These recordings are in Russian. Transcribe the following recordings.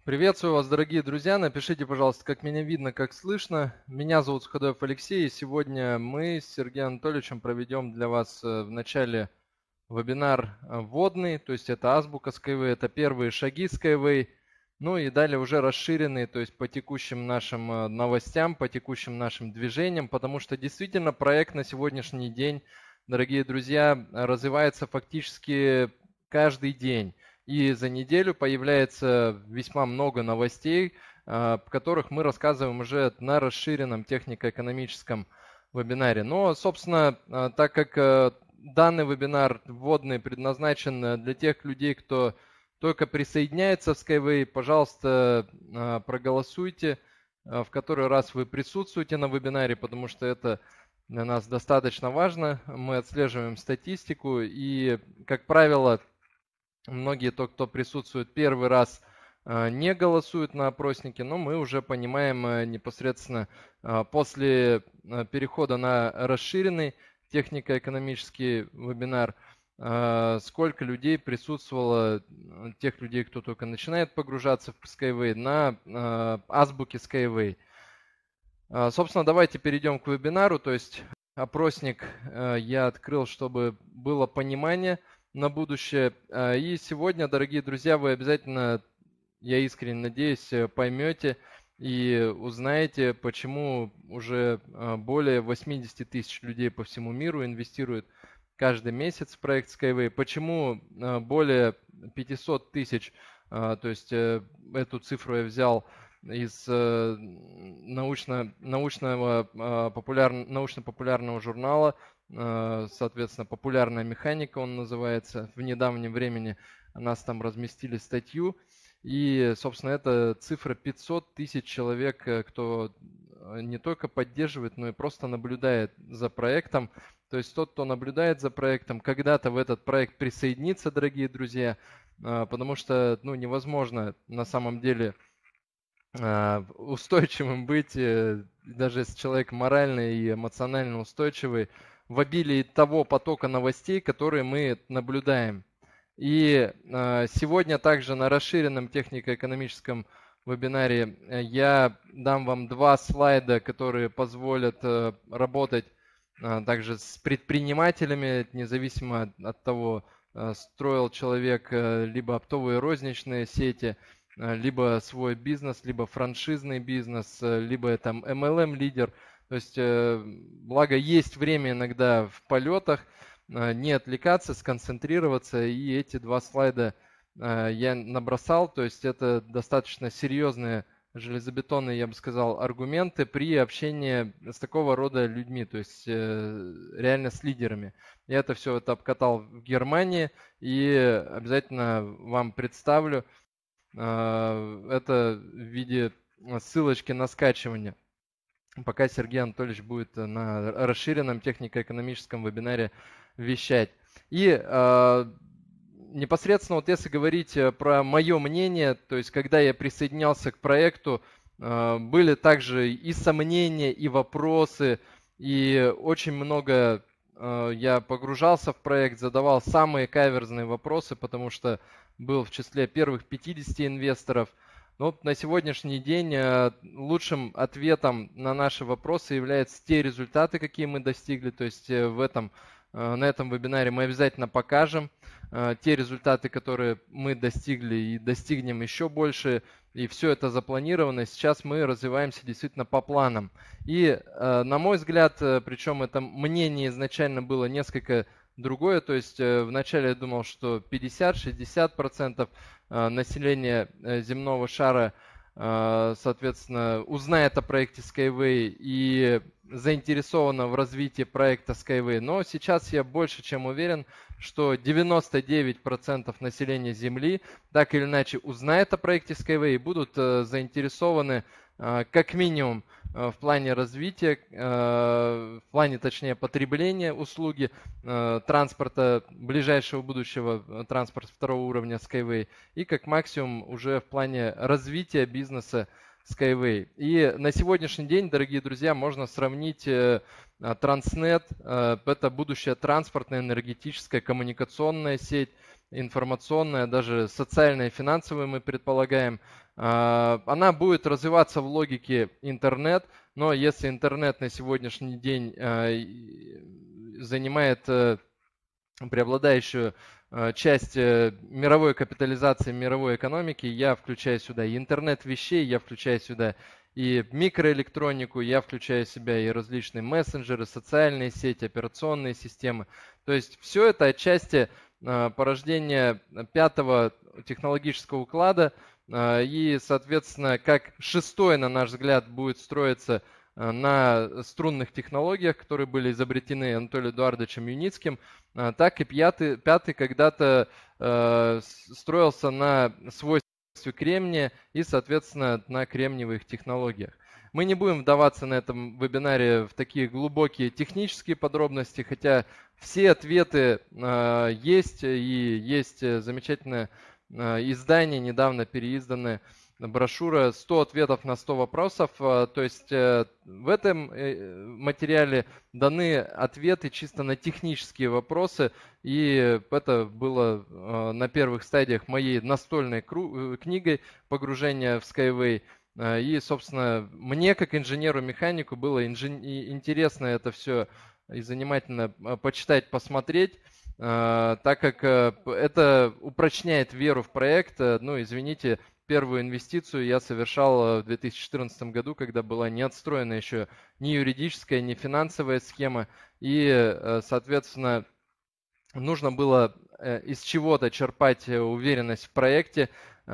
Приветствую вас, дорогие друзья. Напишите, пожалуйста, как меня видно, как слышно. Меня зовут Суходоев Алексей, и сегодня мы с Сергеем Анатольевичем проведем для вас в начале вебинар вводный, то есть это азбука Skyway, это первые шаги Skyway, ну и далее уже расширенные, то есть по текущим нашим новостям, по текущим нашим движениям, потому что действительно проект на сегодняшний день, дорогие друзья, развивается фактически каждый день. И за неделю появляется весьма много новостей, в которых мы рассказываем уже на расширенном технико-экономическом вебинаре. Но, собственно, так как данный вебинар вводный предназначен для тех людей, кто только присоединяется в Skyway, пожалуйста, проголосуйте, в который раз вы присутствуете на вебинаре, потому что это для нас достаточно важно. Мы отслеживаем статистику и, как правило, многие, кто присутствует первый раз, не голосуют на опроснике, но мы уже понимаем непосредственно после перехода на расширенный технико-экономический вебинар, сколько людей присутствовало, тех людей, кто только начинает погружаться в Skyway, на азбуке Skyway. Собственно, давайте перейдем к вебинару, то есть опросник я открыл, чтобы было понимание на будущее. И сегодня, дорогие друзья, вы обязательно, я искренне надеюсь, поймете и узнаете, почему уже более 80 тысяч людей по всему миру инвестируют каждый месяц в проект Skyway, почему более 500 тысяч, то есть эту цифру я взял из научно-популярного журнала, соответственно, «Популярная механика» он называется. В недавнем времени нас там разместили статью. И, собственно, это цифра 500 тысяч человек, кто не только поддерживает, но и просто наблюдает за проектом. То есть тот, кто наблюдает за проектом, когда-то в этот проект присоединится, дорогие друзья, потому что невозможно на самом деле устойчивым быть, даже если человек морально и эмоционально устойчивый, в обилии того потока новостей, которые мы наблюдаем. И сегодня также на расширенном технико-экономическом вебинаре я дам вам два слайда, которые позволят работать также с предпринимателями, независимо от того, строил человек либо оптовые розничные сети, либо свой бизнес, либо франшизный бизнес, либо это MLM-лидер. То есть, благо, есть время иногда в полетах не отвлекаться, сконцентрироваться. И эти два слайда я набросал. То есть, это достаточно серьезные железобетонные, я бы сказал, аргументы при общении с такого рода людьми, то есть реально с лидерами. Я это все обкатал в Германии и обязательно вам представлю. Это в виде ссылочки на скачивание, пока Сергей Анатольевич будет на расширенном технико-экономическом вебинаре вещать. И непосредственно, вот если говорить про мое мнение, то есть когда я присоединялся к проекту, были также и сомнения, и вопросы, и очень много я погружался в проект, задавал самые каверзные вопросы, потому что был в числе первых 50 инвесторов. Но на сегодняшний день лучшим ответом на наши вопросы являются те результаты, какие мы достигли. То есть на этом вебинаре мы обязательно покажем те результаты, которые мы достигли и достигнем еще больше. И все это запланировано. Сейчас мы развиваемся действительно по планам. И, на мой взгляд, причем это мнение изначально было несколько другое. То есть вначале я думал, что 50-60% населения земного шара, соответственно, узнает о проекте Skyway и заинтересовано в развитии проекта Skyway. Но сейчас я больше чем уверен, что 99% населения Земли так или иначе узнает о проекте Skyway и будут заинтересованы как минимум в плане развития, в плане, точнее, потребления услуги транспорта ближайшего будущего, транспорта второго уровня Skyway, и как максимум уже в плане развития бизнеса Skyway. И на сегодняшний день, дорогие друзья, можно сравнить Транснет, это будущая транспортная, энергетическая, коммуникационная сеть, информационная, даже социальная и финансовая, мы предполагаем. Она будет развиваться в логике интернет, но если интернет на сегодняшний день занимает преобладающую часть мировой капитализации, мировой экономики, я включаю сюда и интернет вещей, я включаю сюда и микроэлектронику, я включаю в себя и различные мессенджеры, социальные сети, операционные системы. То есть все это отчасти порождение пятого технологического уклада, и, соответственно, как шестой, на наш взгляд, будет строиться на струнных технологиях, которые были изобретены Анатолием Эдуардовичем Юницким, так и пятый когда-то строился на свойстве кремния и, соответственно, на кремниевых технологиях. Мы не будем вдаваться на этом вебинаре в такие глубокие технические подробности, хотя все ответы есть, и есть замечательное издание, недавно переизданное, брошюра «100 ответов на 100 вопросов». То есть в этом материале даны ответы чисто на технические вопросы, и это было на первых стадиях моей настольной книгой «Погружение в Skyway». И, собственно, мне, как инженеру-механику, было интересно это все и занимательно почитать, посмотреть, так как это упрочняет веру в проект. Ну, извините, первую инвестицию я совершал в 2014 году, когда была не отстроена еще ни юридическая, ни финансовая схема, и, соответственно, нужно было из чего-то черпать уверенность в проекте,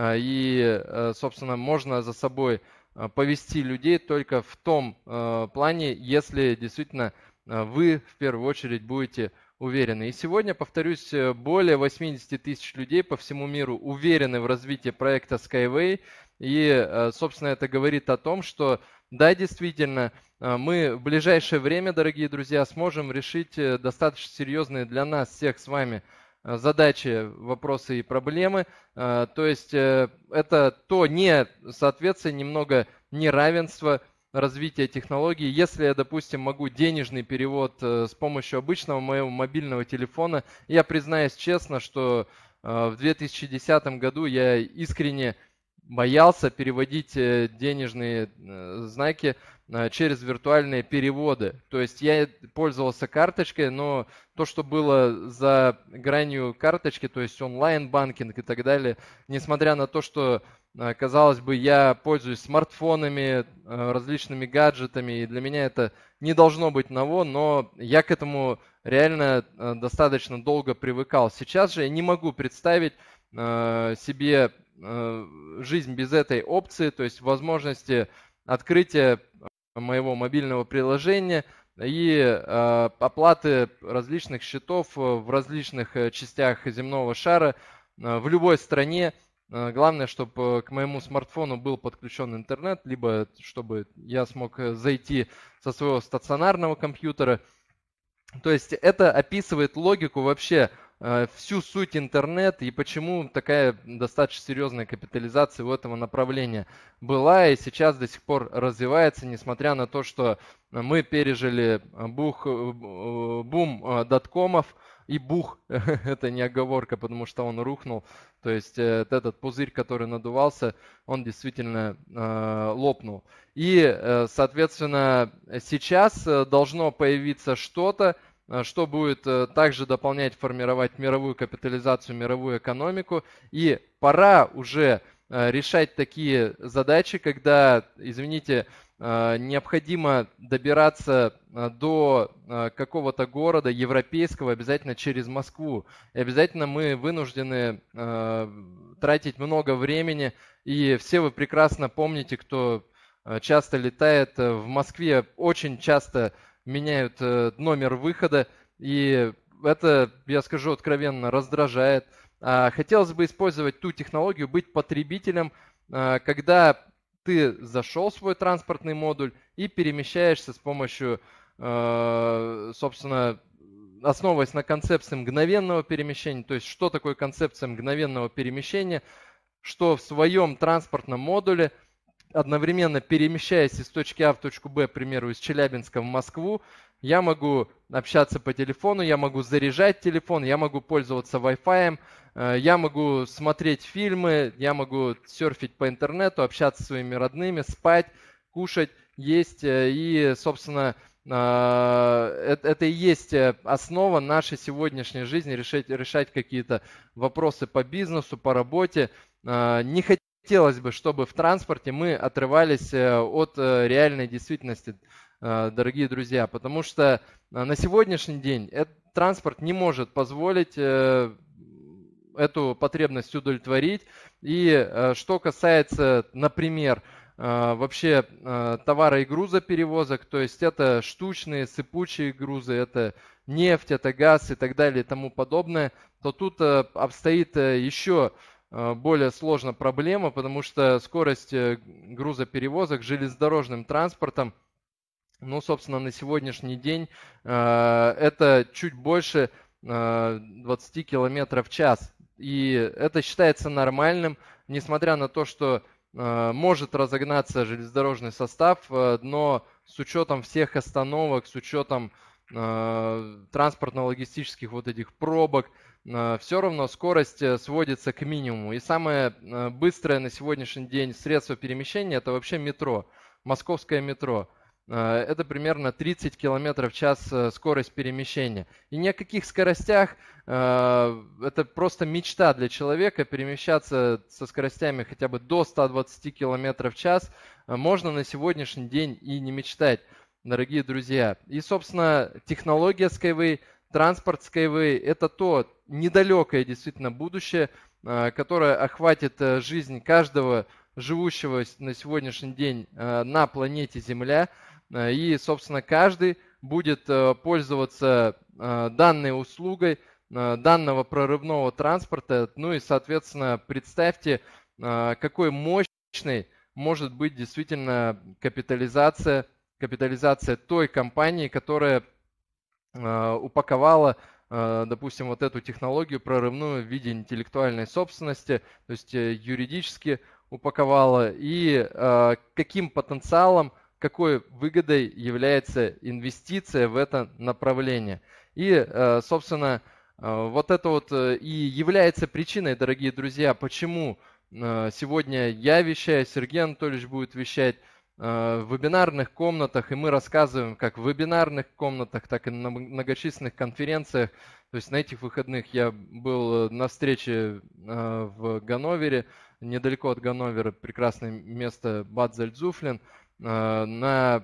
и, собственно, можно за собой повести людей только в том плане, если действительно вы в первую очередь будете уверены. И сегодня, повторюсь, более 80 тысяч людей по всему миру уверены в развитии проекта Skyway. И, собственно, это говорит о том, что да, действительно, мы в ближайшее время, дорогие друзья, сможем решить достаточно серьезные для нас всех с вами задачи, вопросы и проблемы. То есть это то несоответствие, немного неравенство развития технологий. Если я, допустим, могу денежный перевод с помощью обычного моего мобильного телефона, я признаюсь честно, что в 2010 году я искренне боялся переводить денежные знаки через виртуальные переводы. То есть я пользовался карточкой, но то, что было за гранью карточки, то есть онлайн-банкинг и так далее, несмотря на то, что, казалось бы, я пользуюсь смартфонами, различными гаджетами, и для меня это не должно быть ново, но я к этому реально достаточно долго привыкал. Сейчас же я не могу представить себе жизнь без этой опции, то есть возможности открытия моего мобильного приложения и оплаты различных счетов в различных частях земного шара в любой стране. Главное, чтобы к моему смартфону был подключен интернет, либо чтобы я смог зайти со своего стационарного компьютера. То есть это описывает логику вообще, всю суть интернета и почему такая достаточно серьезная капитализация у этого направления была и сейчас до сих пор развивается, несмотря на то, что мы пережили бум доткомов, и бух, это не оговорка, потому что он рухнул, то есть этот пузырь, который надувался, он действительно лопнул. И, соответственно, сейчас должно появиться что-то, что будет также дополнять, формировать мировую капитализацию, мировую экономику. И пора уже решать такие задачи, когда, извините, необходимо добираться до какого-то города европейского обязательно через Москву. И обязательно мы вынуждены тратить много времени. И все вы прекрасно помните, кто часто летает в Москве, очень часто меняют номер выхода, и это, я скажу откровенно, раздражает. Хотелось бы использовать ту технологию, быть потребителем, когда ты зашел в свой транспортный модуль и перемещаешься с помощью, собственно, основываясь на концепции мгновенного перемещения. То есть что такое концепция мгновенного перемещения? Что в своем транспортном модуле одновременно перемещаясь из точки А в точку Б, к примеру, из Челябинска в Москву, я могу общаться по телефону, я могу заряжать телефон, я могу пользоваться Wi-Fi, я могу смотреть фильмы, я могу серфить по интернету, общаться со своими родными, спать, кушать, есть. И, собственно, это и есть основа нашей сегодняшней жизни, решать какие-то вопросы по бизнесу, по работе. Не хотелось бы, чтобы в транспорте мы отрывались от реальной действительности, дорогие друзья, потому что на сегодняшний день этот транспорт не может позволить эту потребность удовлетворить. И что касается, например, вообще товара и грузоперевозок, то есть это штучные, сыпучие грузы, это нефть, это газ и так далее и тому подобное, то тут обстоит еще более сложная проблема, потому что скорость грузоперевозок железнодорожным транспортом, ну, собственно, на сегодняшний день это чуть больше 20 километров в час. И это считается нормальным, несмотря на то, что может разогнаться железнодорожный состав, но с учетом всех остановок, с учетом транспортно-логистических вот этих пробок, все равно скорость сводится к минимуму. И самое быстрое на сегодняшний день средство перемещения – это вообще метро, московское метро. Это примерно 30 км в час скорость перемещения. И ни о каких скоростях, это просто мечта для человека перемещаться со скоростями хотя бы до 120 км в час. Можно на сегодняшний день и не мечтать, дорогие друзья. И, собственно, технология Skyway, транспорт Skyway – это то недалекое действительно будущее, которое охватит жизнь каждого живущего на сегодняшний день на планете Земля. И, собственно, каждый будет пользоваться данной услугой, данного прорывного транспорта. Ну и, соответственно, представьте, какой мощной может быть действительно капитализация той компании, которая упаковала, допустим, вот эту технологию прорывную в виде интеллектуальной собственности, то есть юридически упаковала, и каким потенциалом, какой выгодой является инвестиция в это направление. И, собственно, вот это вот и является причиной, дорогие друзья, почему сегодня я вещаю, Сергей Анатольевич будет вещать в вебинарных комнатах, и мы рассказываем как в вебинарных комнатах, так и на многочисленных конференциях. То есть на этих выходных я был на встрече в Ганновере, недалеко от Ганновера, прекрасное место Бад Зальцзуфлен. На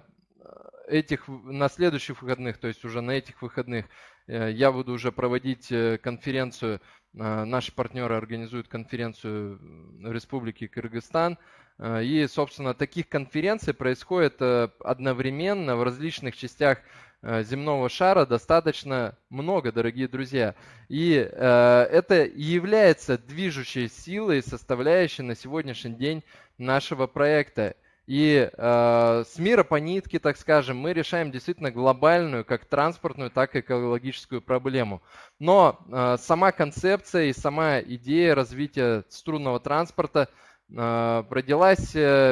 следующих выходных, то есть уже на этих выходных, я буду уже проводить конференцию. Наши партнеры организуют конференцию в Республике Кыргызстан. И, собственно, таких конференций происходит одновременно в различных частях земного шара достаточно много, дорогие друзья. И это является движущей силой, составляющей на сегодняшний день нашего проекта. И с мира по нитке, так скажем, мы решаем действительно глобальную, как транспортную, так и экологическую проблему. Но сама концепция и сама идея развития струнного транспорта родилась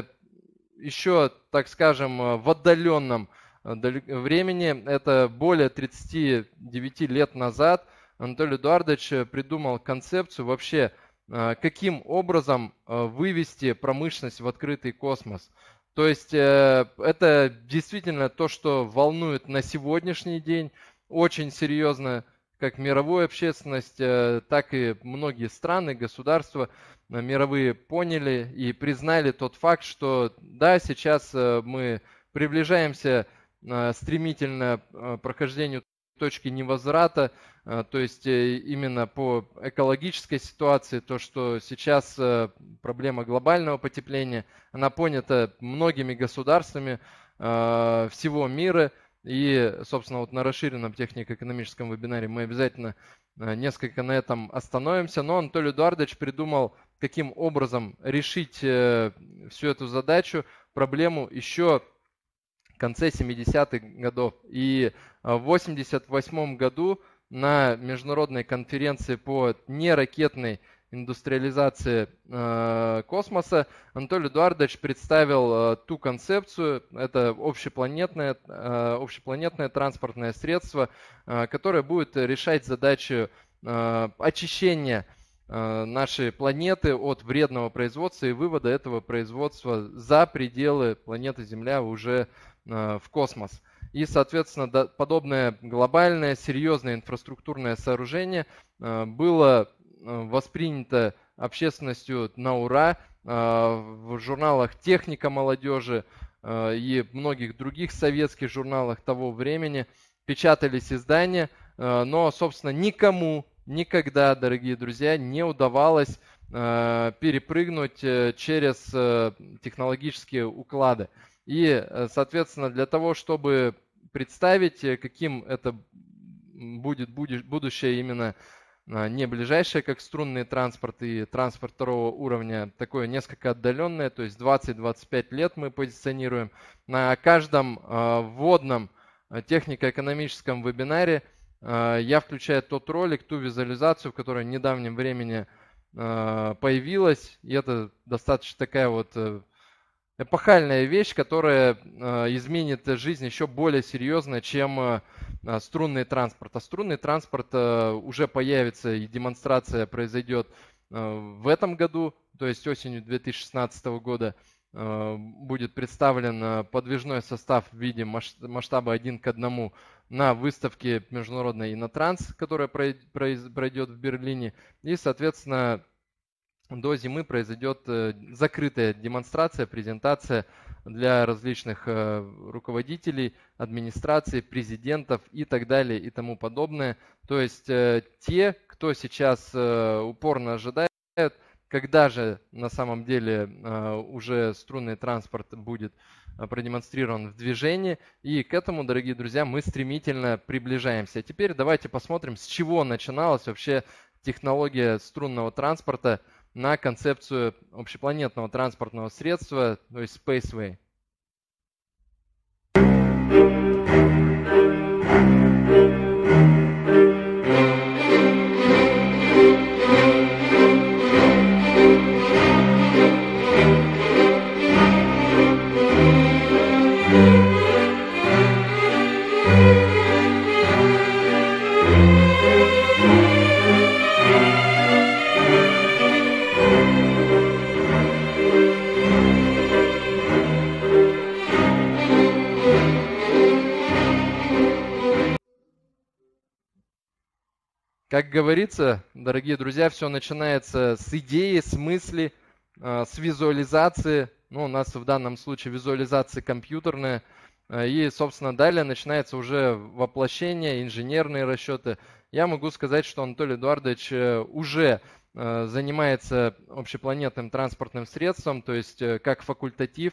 еще, так скажем, в отдаленном времени. Это более 39 лет назад Анатолий Эдуардович придумал концепцию вообще, каким образом вывести промышленность в открытый космос. То есть это действительно то, что волнует на сегодняшний день очень серьезно как мировую общественность, так и многие страны, государства мировые поняли и признали тот факт, что да, сейчас мы приближаемся стремительно к прохождению точки невозврата, то есть именно по экологической ситуации, то, что сейчас проблема глобального потепления, она понята многими государствами всего мира. И, собственно, вот на расширенном технико-экономическом вебинаре мы обязательно несколько на этом остановимся. Но Анатолий Эдуардович придумал, каким образом решить всю эту задачу, проблему еще в конце 70-х годов. И в 1988 году на международной конференции по неракетной индустриализации космоса, Анатолий Эдуардович представил ту концепцию, это общепланетное транспортное средство, которое будет решать задачу очищения нашей планеты от вредного производства и вывода этого производства за пределы планеты Земля уже в космос. И, соответственно, подобное глобальное, серьезное инфраструктурное сооружение было воспринято общественностью на ура в журналах «Техника молодежи» и многих других советских журналах того времени. Печатались издания, но, собственно, никому никогда, дорогие друзья, не удавалось перепрыгнуть через технологические уклады. И, соответственно, для того, чтобы представить, каким это будет будущее именно не ближайшее, как струнный транспорт и транспорт второго уровня, такое несколько отдаленное, то есть 20-25 лет мы позиционируем. На каждом вводном технико-экономическом вебинаре я включаю тот ролик, ту визуализацию, которая в недавнем времени появилась. И это достаточно такая вот эпохальная вещь, которая изменит жизнь еще более серьезно, чем струнный транспорт. А струнный транспорт уже появится и демонстрация произойдет в этом году, то есть осенью 2016 года. Будет представлен подвижной состав в виде масштаба 1:1 на выставке международной Инотранс, которая пройдет в Берлине. И, соответственно, до зимы произойдет закрытая демонстрация, презентация для различных руководителей, администраций, президентов и так далее и тому подобное. То есть те, кто сейчас упорно ожидает, когда же на самом деле уже струнный транспорт будет продемонстрирован в движении. И к этому, дорогие друзья, мы стремительно приближаемся. А теперь давайте посмотрим, с чего начиналась вообще технология струнного транспорта на концепцию общепланетного транспортного средства, то есть Spaceway. Как говорится, дорогие друзья, все начинается с идеи, с мысли, с визуализации. Ну, у нас в данном случае визуализация компьютерная. И, собственно, далее начинается уже воплощение, инженерные расчеты. Я могу сказать, что Анатолий Эдуардович уже занимается общепланетным транспортным средством, то есть как факультатив,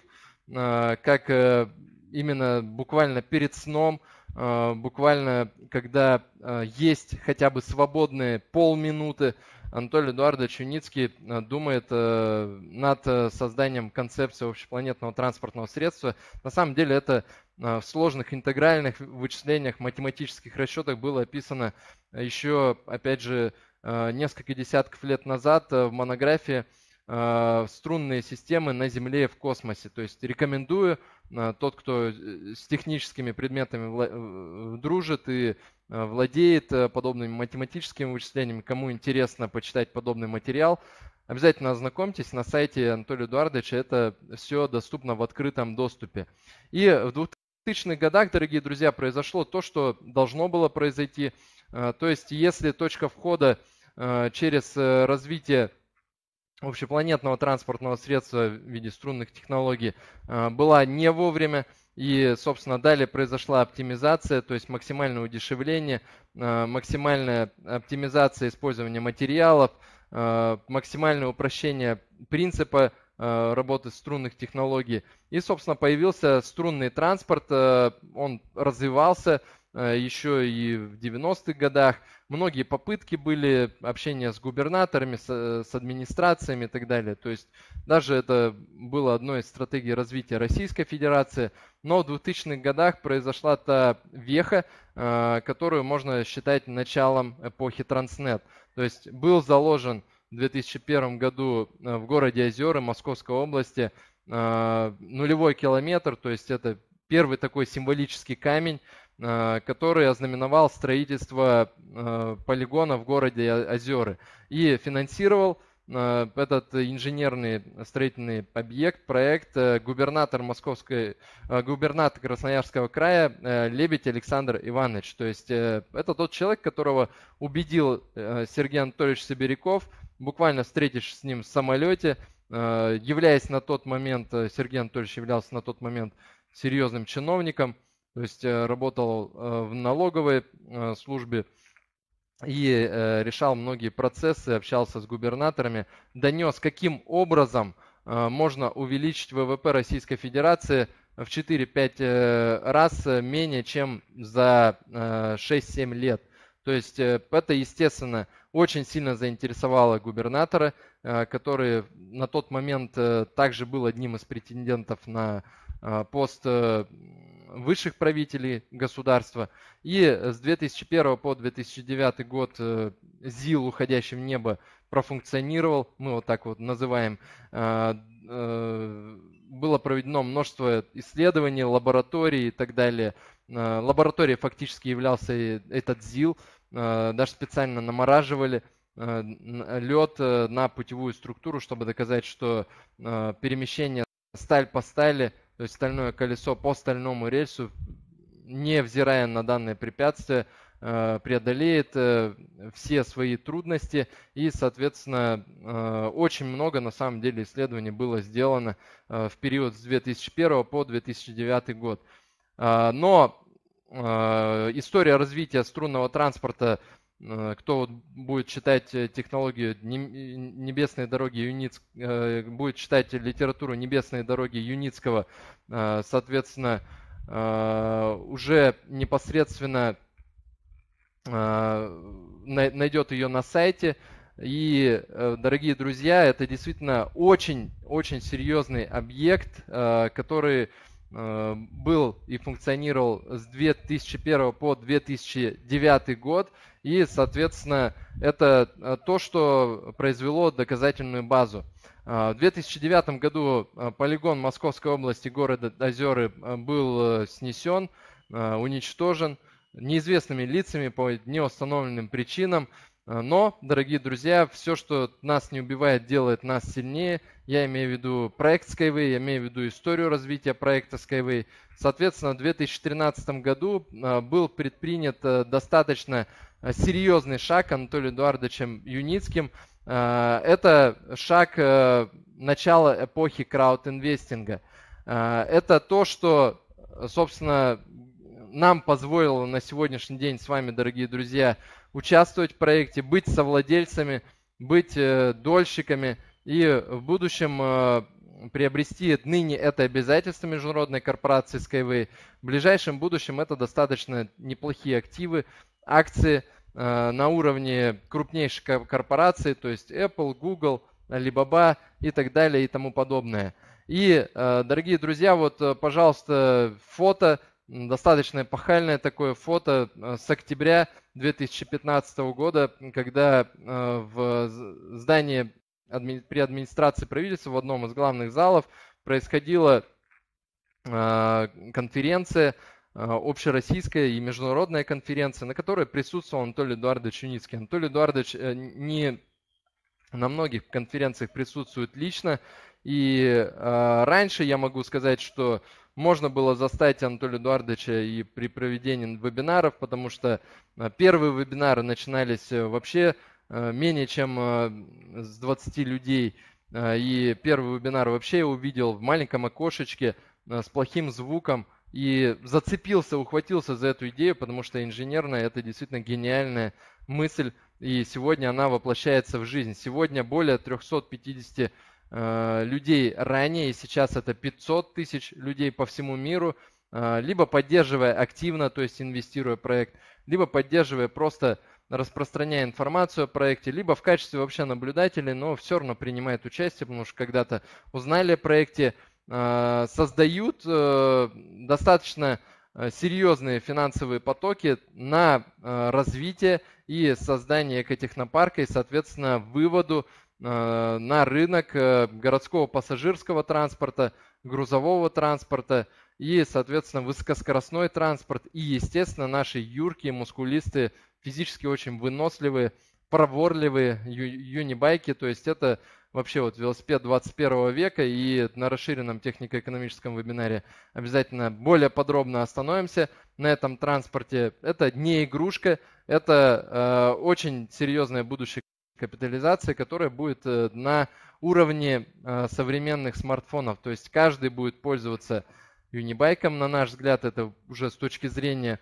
как именно буквально перед сном, буквально когда есть хотя бы свободные полминуты, Анатолий Эдуардович Юницкий думает над созданием концепции общепланетного транспортного средства. На самом деле это в сложных интегральных вычислениях, математических расчетах было описано еще, опять же, несколько десятков лет назад в монографии «Струнные системы на Земле и в космосе». То есть рекомендую, тот, кто с техническими предметами дружит и владеет подобными математическими вычислениями, кому интересно почитать подобный материал, обязательно ознакомьтесь на сайте Анатолия Эдуардовича, это все доступно в открытом доступе. И в 2000-х годах, дорогие друзья, произошло то, что должно было произойти. То есть если точка входа через развитие общепланетного транспортного средства в виде струнных технологий была не вовремя, и, собственно, далее произошла оптимизация, то есть максимальное удешевление, максимальная оптимизация использования материалов, максимальное упрощение принципа работы струнных технологий. И, собственно, появился струнный транспорт, он развивался еще и в 90-х годах. Многие попытки были, общения с губернаторами, с администрациями и так далее. То есть даже это было одной из стратегий развития Российской Федерации. Но в 2000-х годах произошла та веха, которую можно считать началом эпохи Транснет. То есть был заложен в 2001 году в городе Озеры Московской области, нулевой километр, то есть это первый такой символический камень, который ознаменовал строительство полигона в городе Озеры и финансировал этот инженерный строительный объект, проект губернатор Красноярского края Лебедь Александр Иванович. То есть это тот человек, которого убедил Сергей Анатольевич Сибиряков, буквально встретившись с ним в самолете, являясь на тот момент, Сергей Анатольевич являлся на тот момент серьезным чиновником, то есть работал в налоговой службе и решал многие процессы, общался с губернаторами, донес, каким образом можно увеличить ВВП Российской Федерации в 4-5 раз менее, чем за 6-7 лет. То есть это, естественно, очень сильно заинтересовало губернатора, который на тот момент также был одним из претендентов на пост высших правителей государства. И с 2001 по 2009 год ЗИЛ, уходящий в небо, профункционировал, мы вот так вот называем. Было проведено множество исследований, лабораторий и так далее. Лабораторией фактически являлся этот ЗИЛ. Даже специально намораживали лед на путевую структуру, чтобы доказать, что перемещение сталь по стали, то есть стальное колесо по стальному рельсу, невзирая на данное препятствие, преодолеет все свои трудности. И, соответственно, очень много на самом деле исследований было сделано в период с 2001 по 2009 год. Но история развития струнного транспорта, кто будет читать технологию небесной дороги будет читать литературу небесной дороги Юницкого, соответственно, уже непосредственно найдет ее на сайте. И, дорогие друзья, это действительно очень серьезный объект, который был и функционировал с 2001 по 2009 год. И, соответственно, это то, что произвело доказательную базу. В 2009 году полигон Московской области города Озеры был снесен, уничтожен неизвестными лицами по неустановленным причинам. Но, дорогие друзья, все, что нас не убивает, делает нас сильнее. Я имею в виду проект Skyway, я имею в виду историю развития проекта Skyway. Соответственно, в 2013 году был предпринят достаточно серьезный шаг Анатолием Эдуардовичем Юницким. Это шаг начала эпохи краудинвестинга. Это то, что, собственно, нам позволило на сегодняшний день с вами, дорогие друзья, участвовать в проекте, быть совладельцами, быть дольщиками и в будущем приобрести ныне это обязательство международной корпорации Skyway. В ближайшем будущем это достаточно неплохие активы, акции на уровне крупнейших корпораций, то есть Apple, Google, Alibaba и так далее и тому подобное. И, дорогие друзья, вот, пожалуйста, фото, достаточно эпохальное такое фото с октября 2015 года, когда в здании при администрации правительства в одном из главных залов происходила конференция, общероссийская и международная конференция, на которой присутствовал Анатолий Эдуардович Юницкий. Анатолий Эдуардович не на многих конференциях присутствует лично, и раньше я могу сказать, что можно было застать Анатолия Эдуардовича и при проведении вебинаров, потому что первые вебинары начинались вообще менее чем с 20 людей, и первый вебинар вообще я увидел в маленьком окошечке с плохим звуком, и зацепился, ухватился за эту идею, потому что инженерная – это действительно гениальная мысль, и сегодня она воплощается в жизнь. Сегодня более 350 людей ранее, и сейчас это 500 тысяч людей по всему миру, либо поддерживая активно, то есть инвестируя в проект, либо поддерживая просто распространяя информацию о проекте, либо в качестве вообще наблюдателей, но все равно принимает участие, потому что когда-то узнали о проекте, создают достаточно серьезные финансовые потоки на развитие и создание экотехнопарка и, соответственно, выводу на рынок городского пассажирского транспорта, грузового транспорта и, соответственно, высокоскоростной транспорт и, естественно, наши юркие, мускулистые, физически очень выносливые, проворливые юнибайки. То есть это вообще вот велосипед 21 века, и на расширенном технико-экономическом вебинаре обязательно более подробно остановимся на этом транспорте. Это не игрушка, это очень серьезное будущее капитализации, которая будет на уровне современных смартфонов. То есть каждый будет пользоваться юнибайком, на наш взгляд, это уже с точки зрения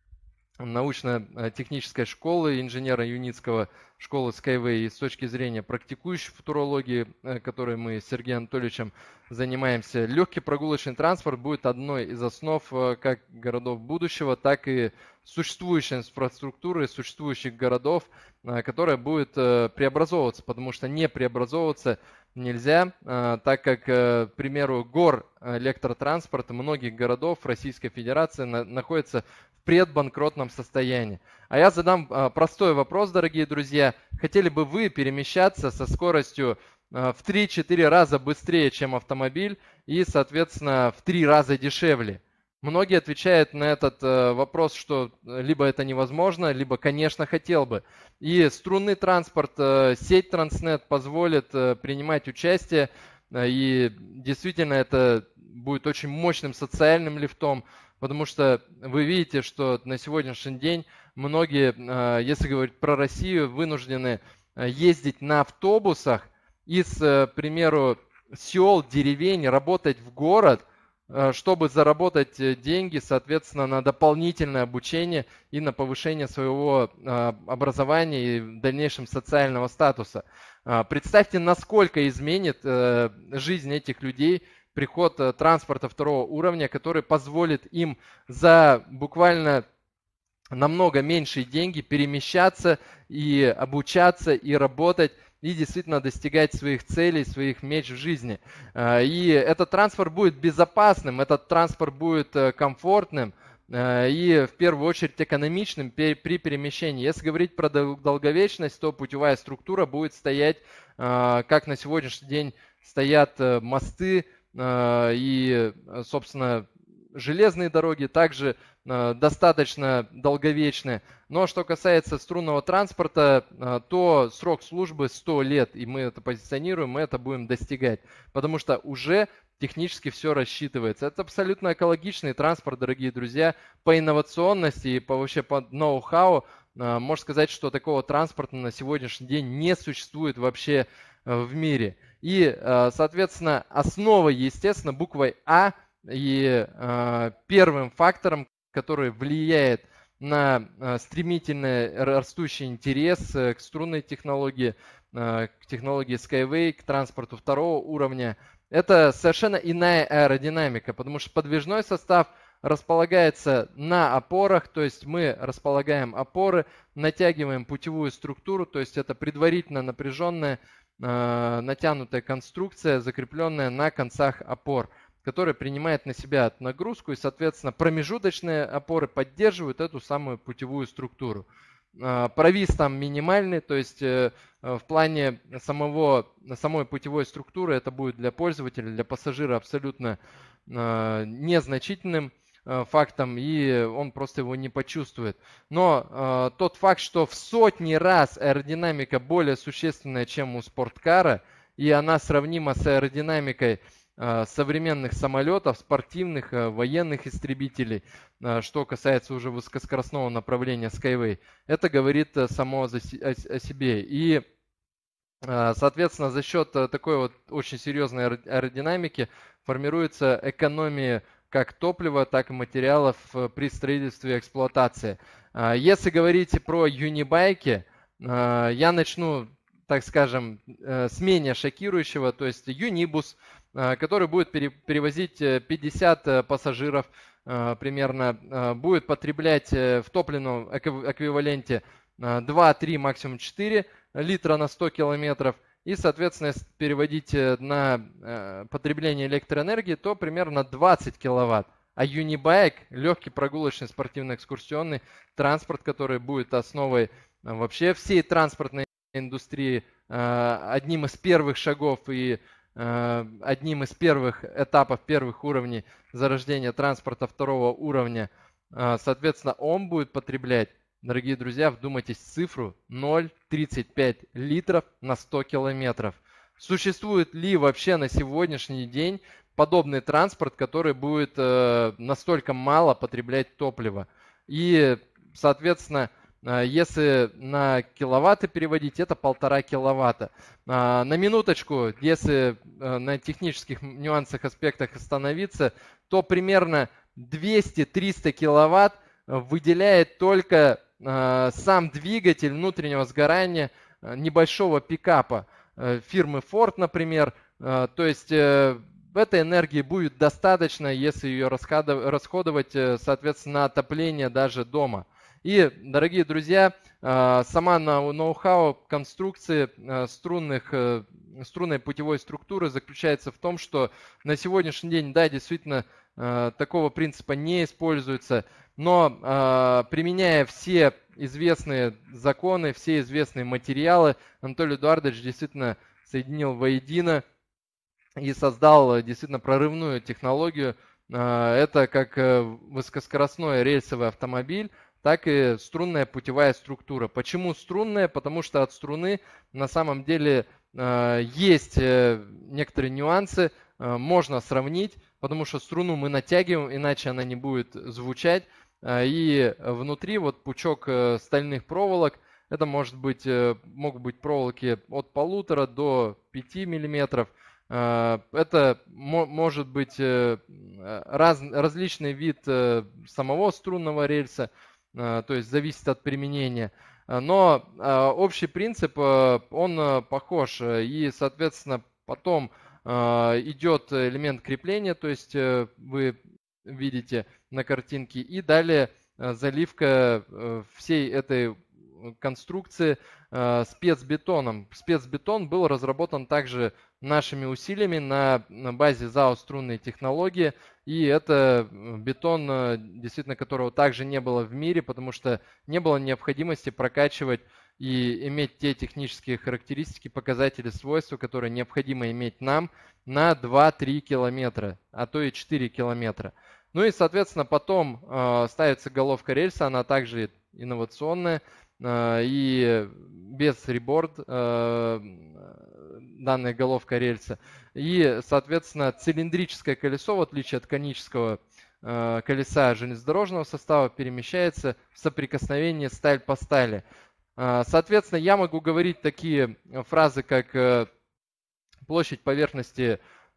научно-технической школы инженера Юницкого, школы Skyway, и с точки зрения практикующей футурологии, которой мы с Сергеем Анатольевичем занимаемся, легкий прогулочный транспорт будет одной из основ как городов будущего, так и существующей инфраструктуры, существующих городов, которая будет преобразовываться, потому что не преобразовываться нельзя, так как, к примеру, гор электротранспорта многих городов Российской Федерации находятся в предбанкротном состоянии. А я задам простой вопрос, дорогие друзья. Хотели бы вы перемещаться со скоростью в 3-4 раза быстрее, чем автомобиль, и, соответственно, в 3 раза дешевле? Многие отвечают на этот вопрос, что либо это невозможно, либо, конечно, хотел бы. И струнный транспорт, сеть Транснет позволит принимать участие, и действительно это будет очень мощным социальным лифтом, потому что вы видите, что на сегодняшний день многие, если говорить про Россию, вынуждены ездить на автобусах из, к примеру, сел, деревень, работать в город, чтобы заработать деньги, соответственно, на дополнительное обучение и на повышение своего образования и в дальнейшем социального статуса. Представьте, насколько изменит жизнь этих людей приход транспорта второго уровня, который позволит им за буквально намного меньшие деньги перемещаться и обучаться, и работать, и действительно достигать своих целей, своих меч в жизни. И этот транспорт будет безопасным, этот транспорт будет комфортным и в первую очередь экономичным при перемещении. Если говорить про долговечность, то путевая структура будет стоять, как на сегодняшний день стоят мосты и, собственно, железные дороги также достаточно долговечны. Но что касается струнного транспорта, то срок службы 100 лет, и мы это позиционируем, мы это будем достигать, потому что уже технически все рассчитывается. Это абсолютно экологичный транспорт, дорогие друзья, по инновационности и вообще по ноу-хау. Можно сказать, что такого транспорта на сегодняшний день не существует вообще в мире. И, соответственно, основой, естественно, буквой А, и первым фактором, который влияет на стремительный растущий интерес к струнной технологии, к технологии Skyway, к транспорту второго уровня, это совершенно иная аэродинамика, потому что подвижной состав располагается на опорах, то есть мы располагаем опоры, натягиваем путевую структуру, то есть это предварительно напряженная, натянутая конструкция, закрепленная на концах опор, которая принимает на себя нагрузку, и, соответственно, промежуточные опоры поддерживают эту самую путевую структуру. Провис там минимальный, то есть в плане самой путевой структуры это будет для пользователя, для пассажира абсолютно незначительным фактом, и он просто его не почувствует. Но тот факт, что в сотни раз аэродинамика более существенная, чем у спорткара, и она сравнима с аэродинамикой современных самолетов, спортивных, военных истребителей, что касается уже высокоскоростного направления Skyway, это говорит само о себе. И, соответственно, за счет такой вот очень серьезной аэродинамики формируется экономия как топлива, так и материалов при строительстве и эксплуатации. Если говорить про юнибайки, я начну, так скажем, с менее шокирующего, то есть юнибус, который будет перевозить 50 пассажиров примерно, будет потреблять в топливном эквиваленте 2-3, максимум 4 литра на 100 километров. И, соответственно, если переводить на потребление электроэнергии, то примерно 20 киловатт. А юнибайк, легкий прогулочный спортивно-экскурсионный транспорт, который будет основой вообще всей транспортной индустрии одним из первых шагов и одним из первых этапов, первых уровней зарождения транспорта второго уровня. Соответственно, он будет потреблять, дорогие друзья, вдумайтесь в цифру, 0,35 литров на 100 километров. Существует ли вообще на сегодняшний день подобный транспорт, который будет настолько мало потреблять топлива? И, соответственно, если на киловатты переводить, это 1,5 киловатта. На минуточку, если на технических нюансах, аспектах остановиться, то примерно 200-300 киловатт выделяет только сам двигатель внутреннего сгорания небольшого пикапа фирмы Ford, например. То есть этой энергии будет достаточно, если ее расходовать, соответственно, на отопление даже дома. И, дорогие друзья, сама ноу-хау конструкции струнной путевой структуры заключается в том, что на сегодняшний день, да, действительно, такого принципа не используется, но применяя все известные законы, все известные материалы, Анатолий Эдуардович действительно соединил воедино и создал действительно прорывную технологию. Это как высокоскоростной рельсовый автомобиль, так и струнная путевая структура. Почему струнная? Потому что от струны на самом деле есть некоторые нюансы, можно сравнить, потому что струну мы натягиваем, иначе она не будет звучать. И внутри вот пучок стальных проволок, это могут быть проволоки от 1,5 до 5 миллиметров. Это может быть различный вид самого струнного рельса, то есть зависит от применения. Но общий принцип, он похож. И, соответственно, потом идет элемент крепления, то есть вы видите на картинке, и далее заливка всей этой конструкции спецбетоном. Спецбетон был разработан также нашими усилиями на базе ЗАО «Струнные технологии». И это бетон, действительно, которого также не было в мире, потому что не было необходимости прокачивать и иметь те технические характеристики, показатели, свойства, которые необходимо иметь нам на 2-3 километра, а то и 4 километра. Ну и, соответственно, потом ставится головка рельса, она также инновационная, и без реборд данная головка рельса. И, соответственно, цилиндрическое колесо, в отличие от конического колеса железнодорожного состава, перемещается в соприкосновении сталь по стали. Соответственно, я могу говорить такие фразы, как площадь поверхности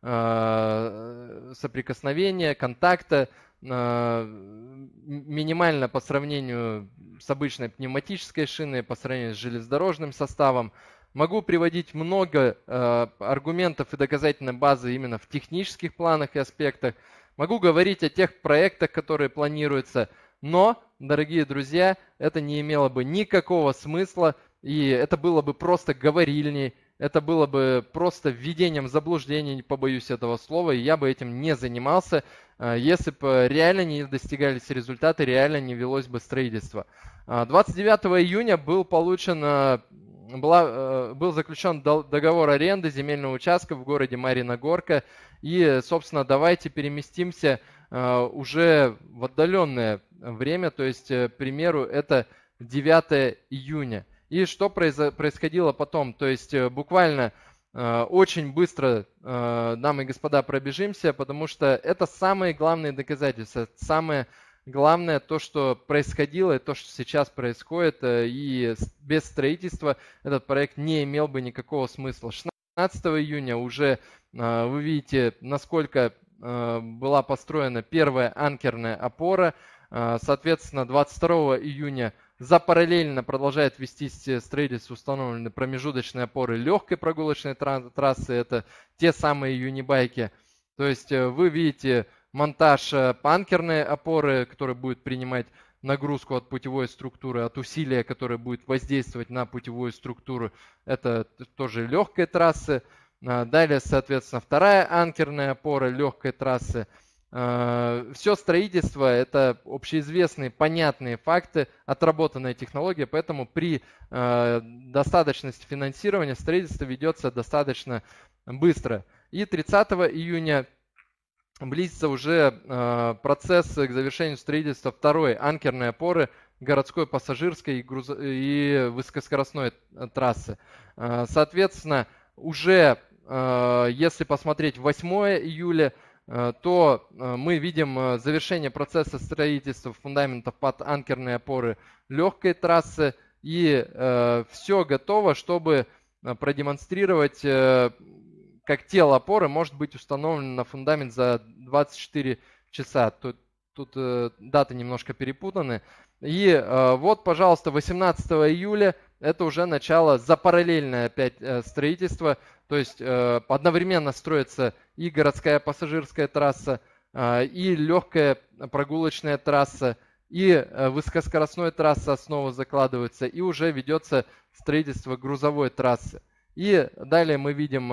соприкосновения, контакта, минимально по сравнению с обычной пневматической шиной, по сравнению с железнодорожным составом. Могу приводить много аргументов и доказательной базы именно в технических планах и аспектах. Могу говорить о тех проектах, которые планируются, но, дорогие друзья, это не имело бы никакого смысла, и это было бы просто говорильней, это было бы просто введением в заблуждение, не побоюсь этого слова, и я бы этим не занимался, если бы реально не достигались результаты, реально не велось бы строительство. 29 июня был заключен договор аренды земельного участка в городе Марьина Горка. И, собственно, давайте переместимся уже в отдаленное время, то есть, к примеру, это 9 июня. И что происходило потом? То есть буквально очень быстро, дамы и господа, пробежимся, потому что это самые главные доказательства, самое главное то, что происходило, и то, что сейчас происходит, и без строительства этот проект не имел бы никакого смысла. 16 июня уже вы видите, насколько была построена первая анкерная опора. Соответственно, 22 июня запараллельно продолжает вестись строительство установлены промежуточные опоры легкой прогулочной трассы. Это те самые юнибайки. То есть вы видите монтаж анкерной опоры, которая будет принимать нагрузку от путевой структуры, от усилия, которое будет воздействовать на путевую структуру. Это тоже легкой трассы. Далее, соответственно, вторая анкерная опора легкой трассы. Все строительство – это общеизвестные, понятные факты, отработанная технология, поэтому при достаточности финансирования строительство ведется достаточно быстро. И 30 июня близится уже процесс к завершению строительства второй анкерной опоры городской, пассажирской и высокоскоростной трассы. Соответственно, уже если посмотреть 8 июля, то мы видим завершение процесса строительства фундаментов под анкерные опоры легкой трассы, и все готово, чтобы продемонстрировать, как тело опоры может быть установлено на фундамент за 24 часа. Тут даты немножко перепутаны. И вот, пожалуйста, 18 июля это уже начало запараллельное опять строительство. То есть одновременно строится и городская пассажирская трасса, и легкая прогулочная трасса, и высокоскоростная трасса основа закладывается, и уже ведется строительство грузовой трассы. И далее мы видим,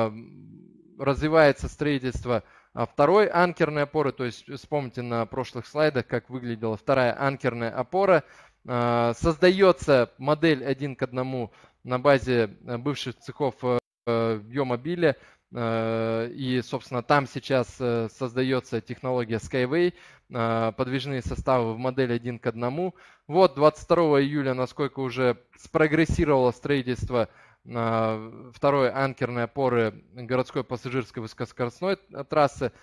развивается строительство второй анкерной опоры, то есть вспомните на прошлых слайдах, как выглядела вторая анкерная опора. Создается модель 1 к 1 на базе бывших цехов Йомобиля, и, собственно, там сейчас создается технология Skyway, подвижные составы в модели 1 к 1. Вот 22 июля, насколько уже спрогрессировало строительство второй анкерной опоры городской пассажирской высокоскоростной трассы.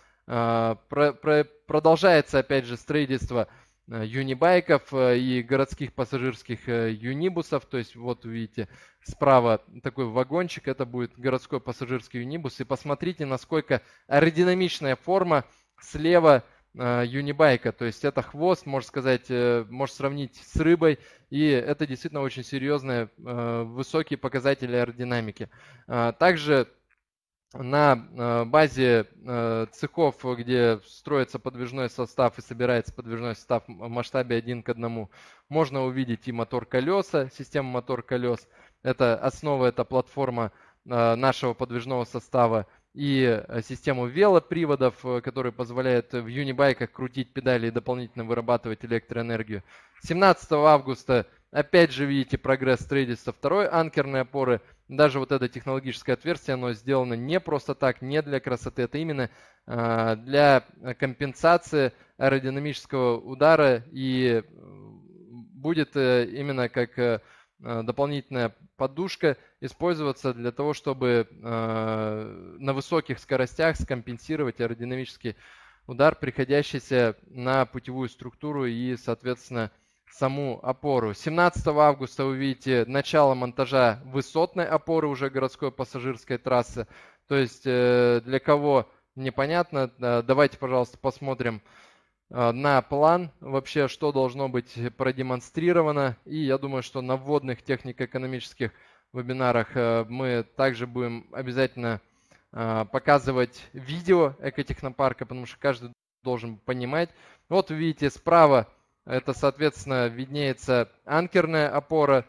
Продолжается, опять же, строительство юнибайков и городских пассажирских юнибусов. То есть вот видите справа такой вагончик, это будет городской пассажирский юнибус. И посмотрите, насколько аэродинамичная форма слева юнибайка. То есть это хвост, можно сказать, можно сравнить с рыбой. И это действительно очень серьезные, высокие показатели аэродинамики. Также на базе цехов, где строится подвижной состав и собирается подвижной состав в масштабе 1 к 1, можно увидеть и мотор-колеса, систему мотор-колес. Это основа, это платформа нашего подвижного состава, и систему велоприводов, которые позволяют в юнибайках крутить педали и дополнительно вырабатывать электроэнергию. 17 августа опять же видите прогресс строительства второй анкерной опоры. Даже вот это технологическое отверстие, оно сделано не просто так, не для красоты, это именно для компенсации аэродинамического удара, и будет именно как дополнительная подушка использоваться для того, чтобы на высоких скоростях скомпенсировать аэродинамический удар, приходящийся на путевую структуру и, соответственно, саму опору. 17 августа вы видите начало монтажа высотной опоры уже городской пассажирской трассы. То есть для кого непонятно, давайте, пожалуйста, посмотрим на план вообще, что должно быть продемонстрировано. И я думаю, что на вводных технико-экономических вебинарах мы также будем обязательно показывать видео экотехнопарка, потому что каждый должен понимать. Вот вы видите справа, это, соответственно, виднеется анкерная опора,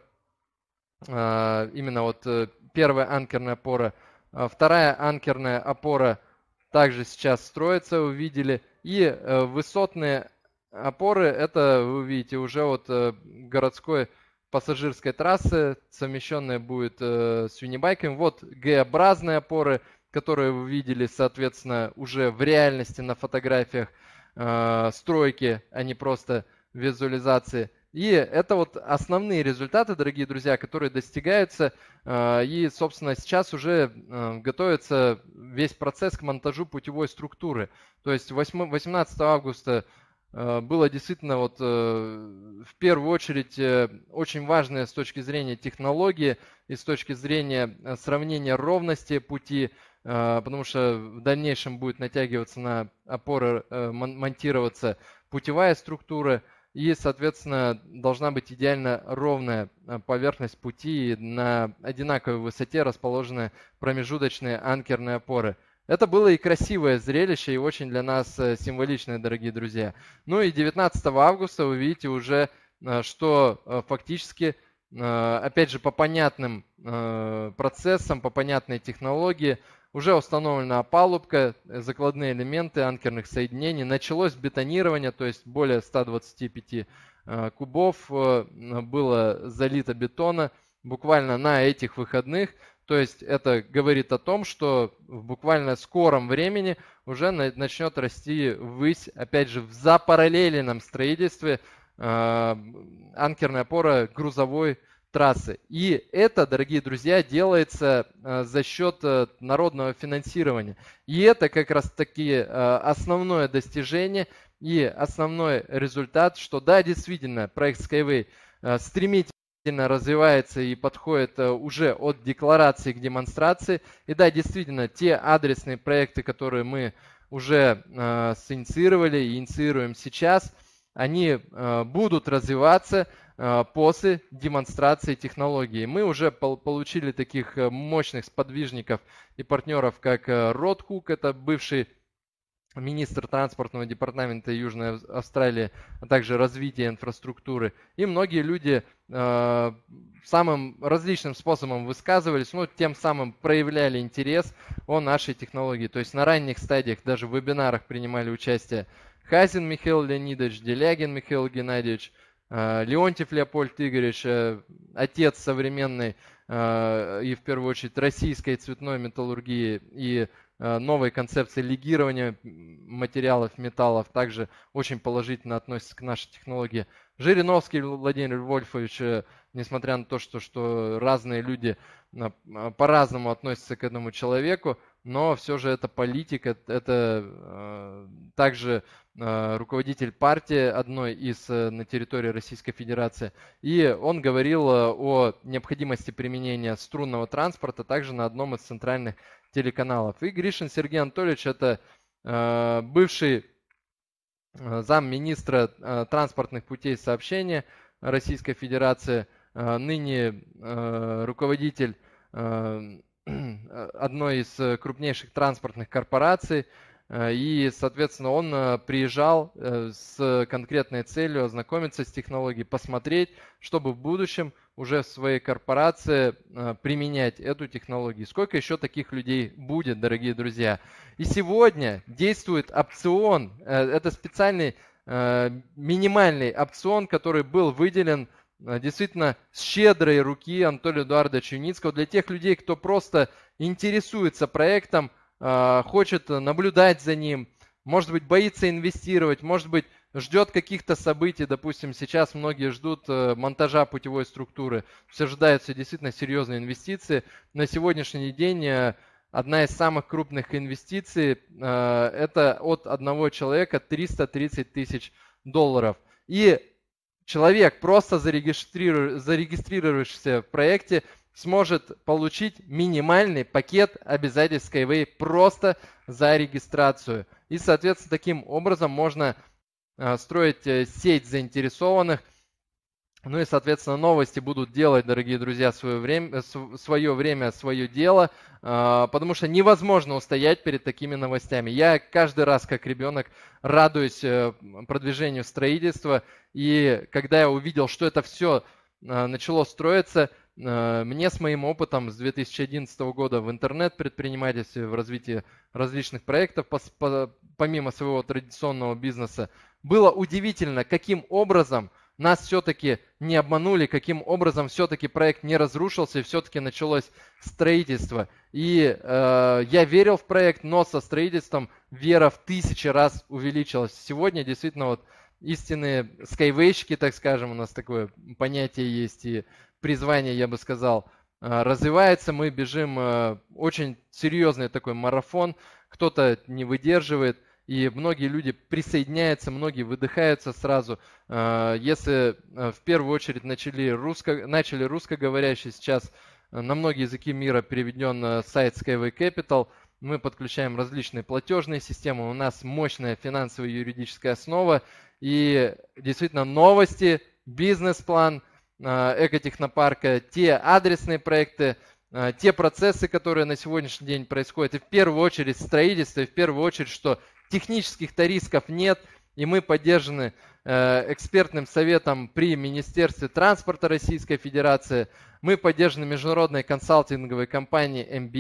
именно вот первая анкерная опора, вторая анкерная опора также сейчас строится, вы видели. И высотные опоры, это вы видите уже вот городской пассажирской трассы, совмещенная будет с юнибайками. Вот Г-образные опоры, которые вы видели, соответственно, уже в реальности на фотографиях стройки, а не просто визуализации. И это вот основные результаты, дорогие друзья, которые достигаются. И, собственно, сейчас уже готовится весь процесс к монтажу путевой структуры. То есть 18 августа было действительно вот в первую очередь очень важное с точки зрения технологии и с точки зрения сравнения ровности пути, потому что в дальнейшем будет натягиваться на опоры, монтироваться путевая структура. И, соответственно, должна быть идеально ровная поверхность пути, на одинаковой высоте расположены промежуточные анкерные опоры. Это было и красивое зрелище, и очень для нас символичное, дорогие друзья. Ну и 19 августа вы видите уже, что фактически, опять же, по понятным процессам, по понятной технологии, уже установлена опалубка, закладные элементы анкерных соединений, началось бетонирование, то есть более 125 кубов было залито бетона буквально на этих выходных. То есть это говорит о том, что в буквально скором времени уже начнет расти ввысь, опять же, в запараллеленном строительстве анкерная опора грузовой трассы. И это, дорогие друзья, делается за счет народного финансирования. И это как раз таки основное достижение и основной результат, что да, действительно, проект Skyway стремительно развивается и подходит уже от декларации к демонстрации. И да, действительно, те адресные проекты, которые мы уже синициировали и инициируем сейчас, они будут развиваться после демонстрации технологии. Мы уже получили таких мощных сподвижников и партнеров, как Род Хук, это бывший министр транспортного департамента Южной Австралии, а также развития инфраструктуры. И многие люди самым различным способом высказывались, ну, тем самым проявляли интерес о нашей технологии. То есть на ранних стадиях, даже в вебинарах принимали участие Хазин Михаил Леонидович, Делягин Михаил Геннадьевич, Леонтьев Леопольд Игоревич, отец современной и в первую очередь российской цветной металлургии и новой концепции легирования материалов, металлов, также очень положительно относится к нашей технологии. Жириновский Владимир Вольфович, несмотря на то, что разные люди по-разному относятся к этому человеку, но все же это политик, это также руководитель партии одной из на территории Российской Федерации. И он говорил о необходимости применения струнного транспорта также на одном из центральных телеканалов. И Гришин Сергей Анатольевич, это бывший замминистра транспортных путей сообщения Российской Федерации, ныне руководитель одной из крупнейших транспортных корпораций. И, соответственно, он приезжал с конкретной целью ознакомиться с технологией, посмотреть, чтобы в будущем уже в своей корпорации применять эту технологию. Сколько еще таких людей будет, дорогие друзья? И сегодня действует опцион, это специальный минимальный опцион, который был выделен действительно с щедрой руки Анатолия Эдуардовича Юницкого для тех людей, кто просто интересуется проектом, хочет наблюдать за ним, может быть, боится инвестировать, может быть, ждет каких-то событий. Допустим, сейчас многие ждут монтажа путевой структуры, все ожидаются действительно серьезные инвестиции. На сегодняшний день одна из самых крупных инвестиций это от одного человека 330 тысяч долларов. И человек, просто зарегистрировавшийся в проекте, сможет получить минимальный пакет обязательств Skyway просто за регистрацию. И, соответственно, таким образом можно строить сеть заинтересованных. Ну и, соответственно, новости будут делать, дорогие друзья, свое время, свое дело, потому что невозможно устоять перед такими новостями. Я каждый раз, как ребенок, радуюсь продвижению строительства. И когда я увидел, что это все начало строиться, мне с моим опытом с 2011 года в интернет-предпринимательстве, в развитии различных проектов, помимо своего традиционного бизнеса, было удивительно, каким образом нас все-таки не обманули, каким образом все-таки проект не разрушился и все-таки началось строительство. И я верил в проект, но со строительством вера в 1000 раз увеличилась. Сегодня действительно вот истинные скайвейщики, так скажем, у нас такое понятие есть и призвание, я бы сказал, развивается. Мы бежим очень серьезный такой марафон, кто-то не выдерживает, и многие люди присоединяются, многие выдыхаются сразу. Если в первую очередь начали русскоговорящие, сейчас на многие языки мира переведен сайт Skyway Capital, мы подключаем различные платежные системы, у нас мощная финансовая и юридическая основа, и действительно новости, бизнес-план экотехнопарка, те адресные проекты, те процессы, которые на сегодняшний день происходят, и в первую очередь строительство, и в первую очередь, что технических-то рисков нет, и мы поддержаны экспертным советом при Министерстве транспорта Российской Федерации, мы поддержаны международной консалтинговой компанией MBM,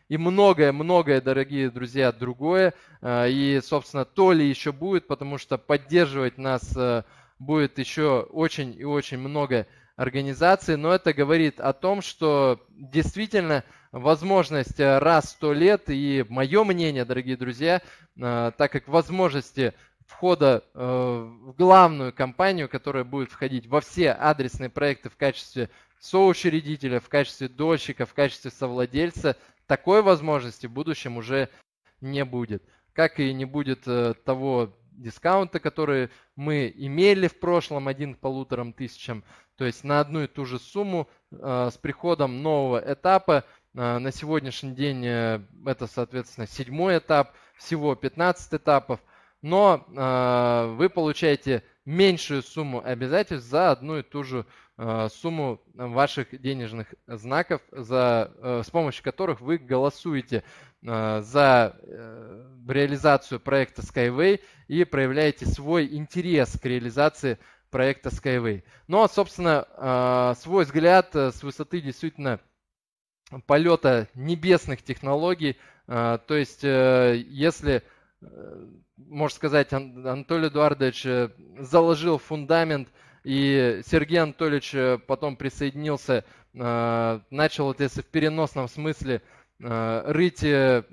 и многое-многое, дорогие друзья, другое. И, собственно, то ли еще будет, потому что поддерживать нас будет еще очень и очень много организаций, но это говорит о том, что действительно возможность раз в 100 лет, и мое мнение, дорогие друзья, так как возможности входа в главную компанию, которая будет входить во все адресные проекты в качестве соучредителя, в качестве дольщика, в качестве совладельца, такой возможности в будущем уже не будет. Как и не будет того дискаунта, который мы имели в прошлом 1 к 1500, то есть на одну и ту же сумму с приходом нового этапа. На сегодняшний день это, соответственно, 7-й этап, всего 15 этапов, но вы получаете меньшую сумму обязательств за одну и ту же сумму ваших денежных знаков, с помощью которых вы голосуете за реализацию проекта Skyway и проявляете свой интерес к реализации проекта Skyway. Ну а, собственно, свой взгляд с высоты действительно полета небесных технологий, то есть если, можно сказать, Анатолий Эдуардович заложил фундамент, и Сергей Анатольевич потом присоединился, начал, вот если в переносном смысле, рыть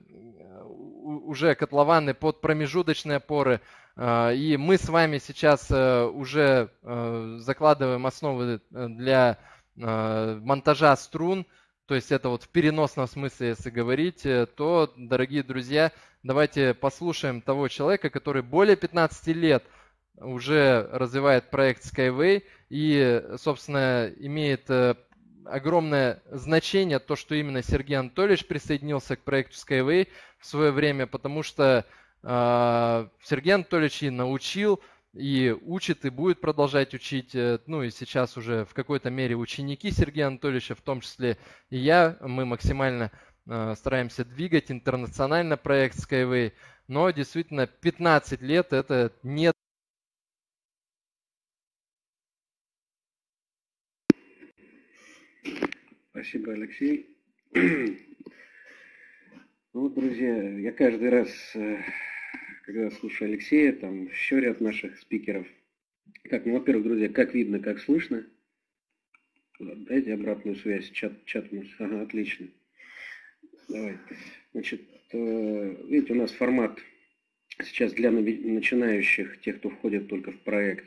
уже котлованы под промежуточные опоры, и мы с вами сейчас уже закладываем основы для монтажа струн, то есть это вот в переносном смысле, если говорить, то, дорогие друзья, давайте послушаем того человека, который более 15 лет уже развивает проект Skyway и, собственно, имеет огромное значение то, что именно Сергей Анатольевич присоединился к проекту Skyway в свое время, потому что Сергей Анатольевич и научил, и учит, и будет продолжать учить, ну и сейчас уже в какой-то мере ученики Сергея Анатольевича, в том числе и я, мы максимально стараемся двигать интернационально проект Skyway, но действительно 15 лет это не... Спасибо, Алексей. Ну, друзья, я каждый раз, когда слушаю Алексея, там еще ряд наших спикеров. Так, ну, во-первых, друзья, как видно, как слышно? Дайте обратную связь, чат. Ага, отлично. Давай. Значит, видите, у нас формат сейчас для начинающих, тех, кто входит только в проект,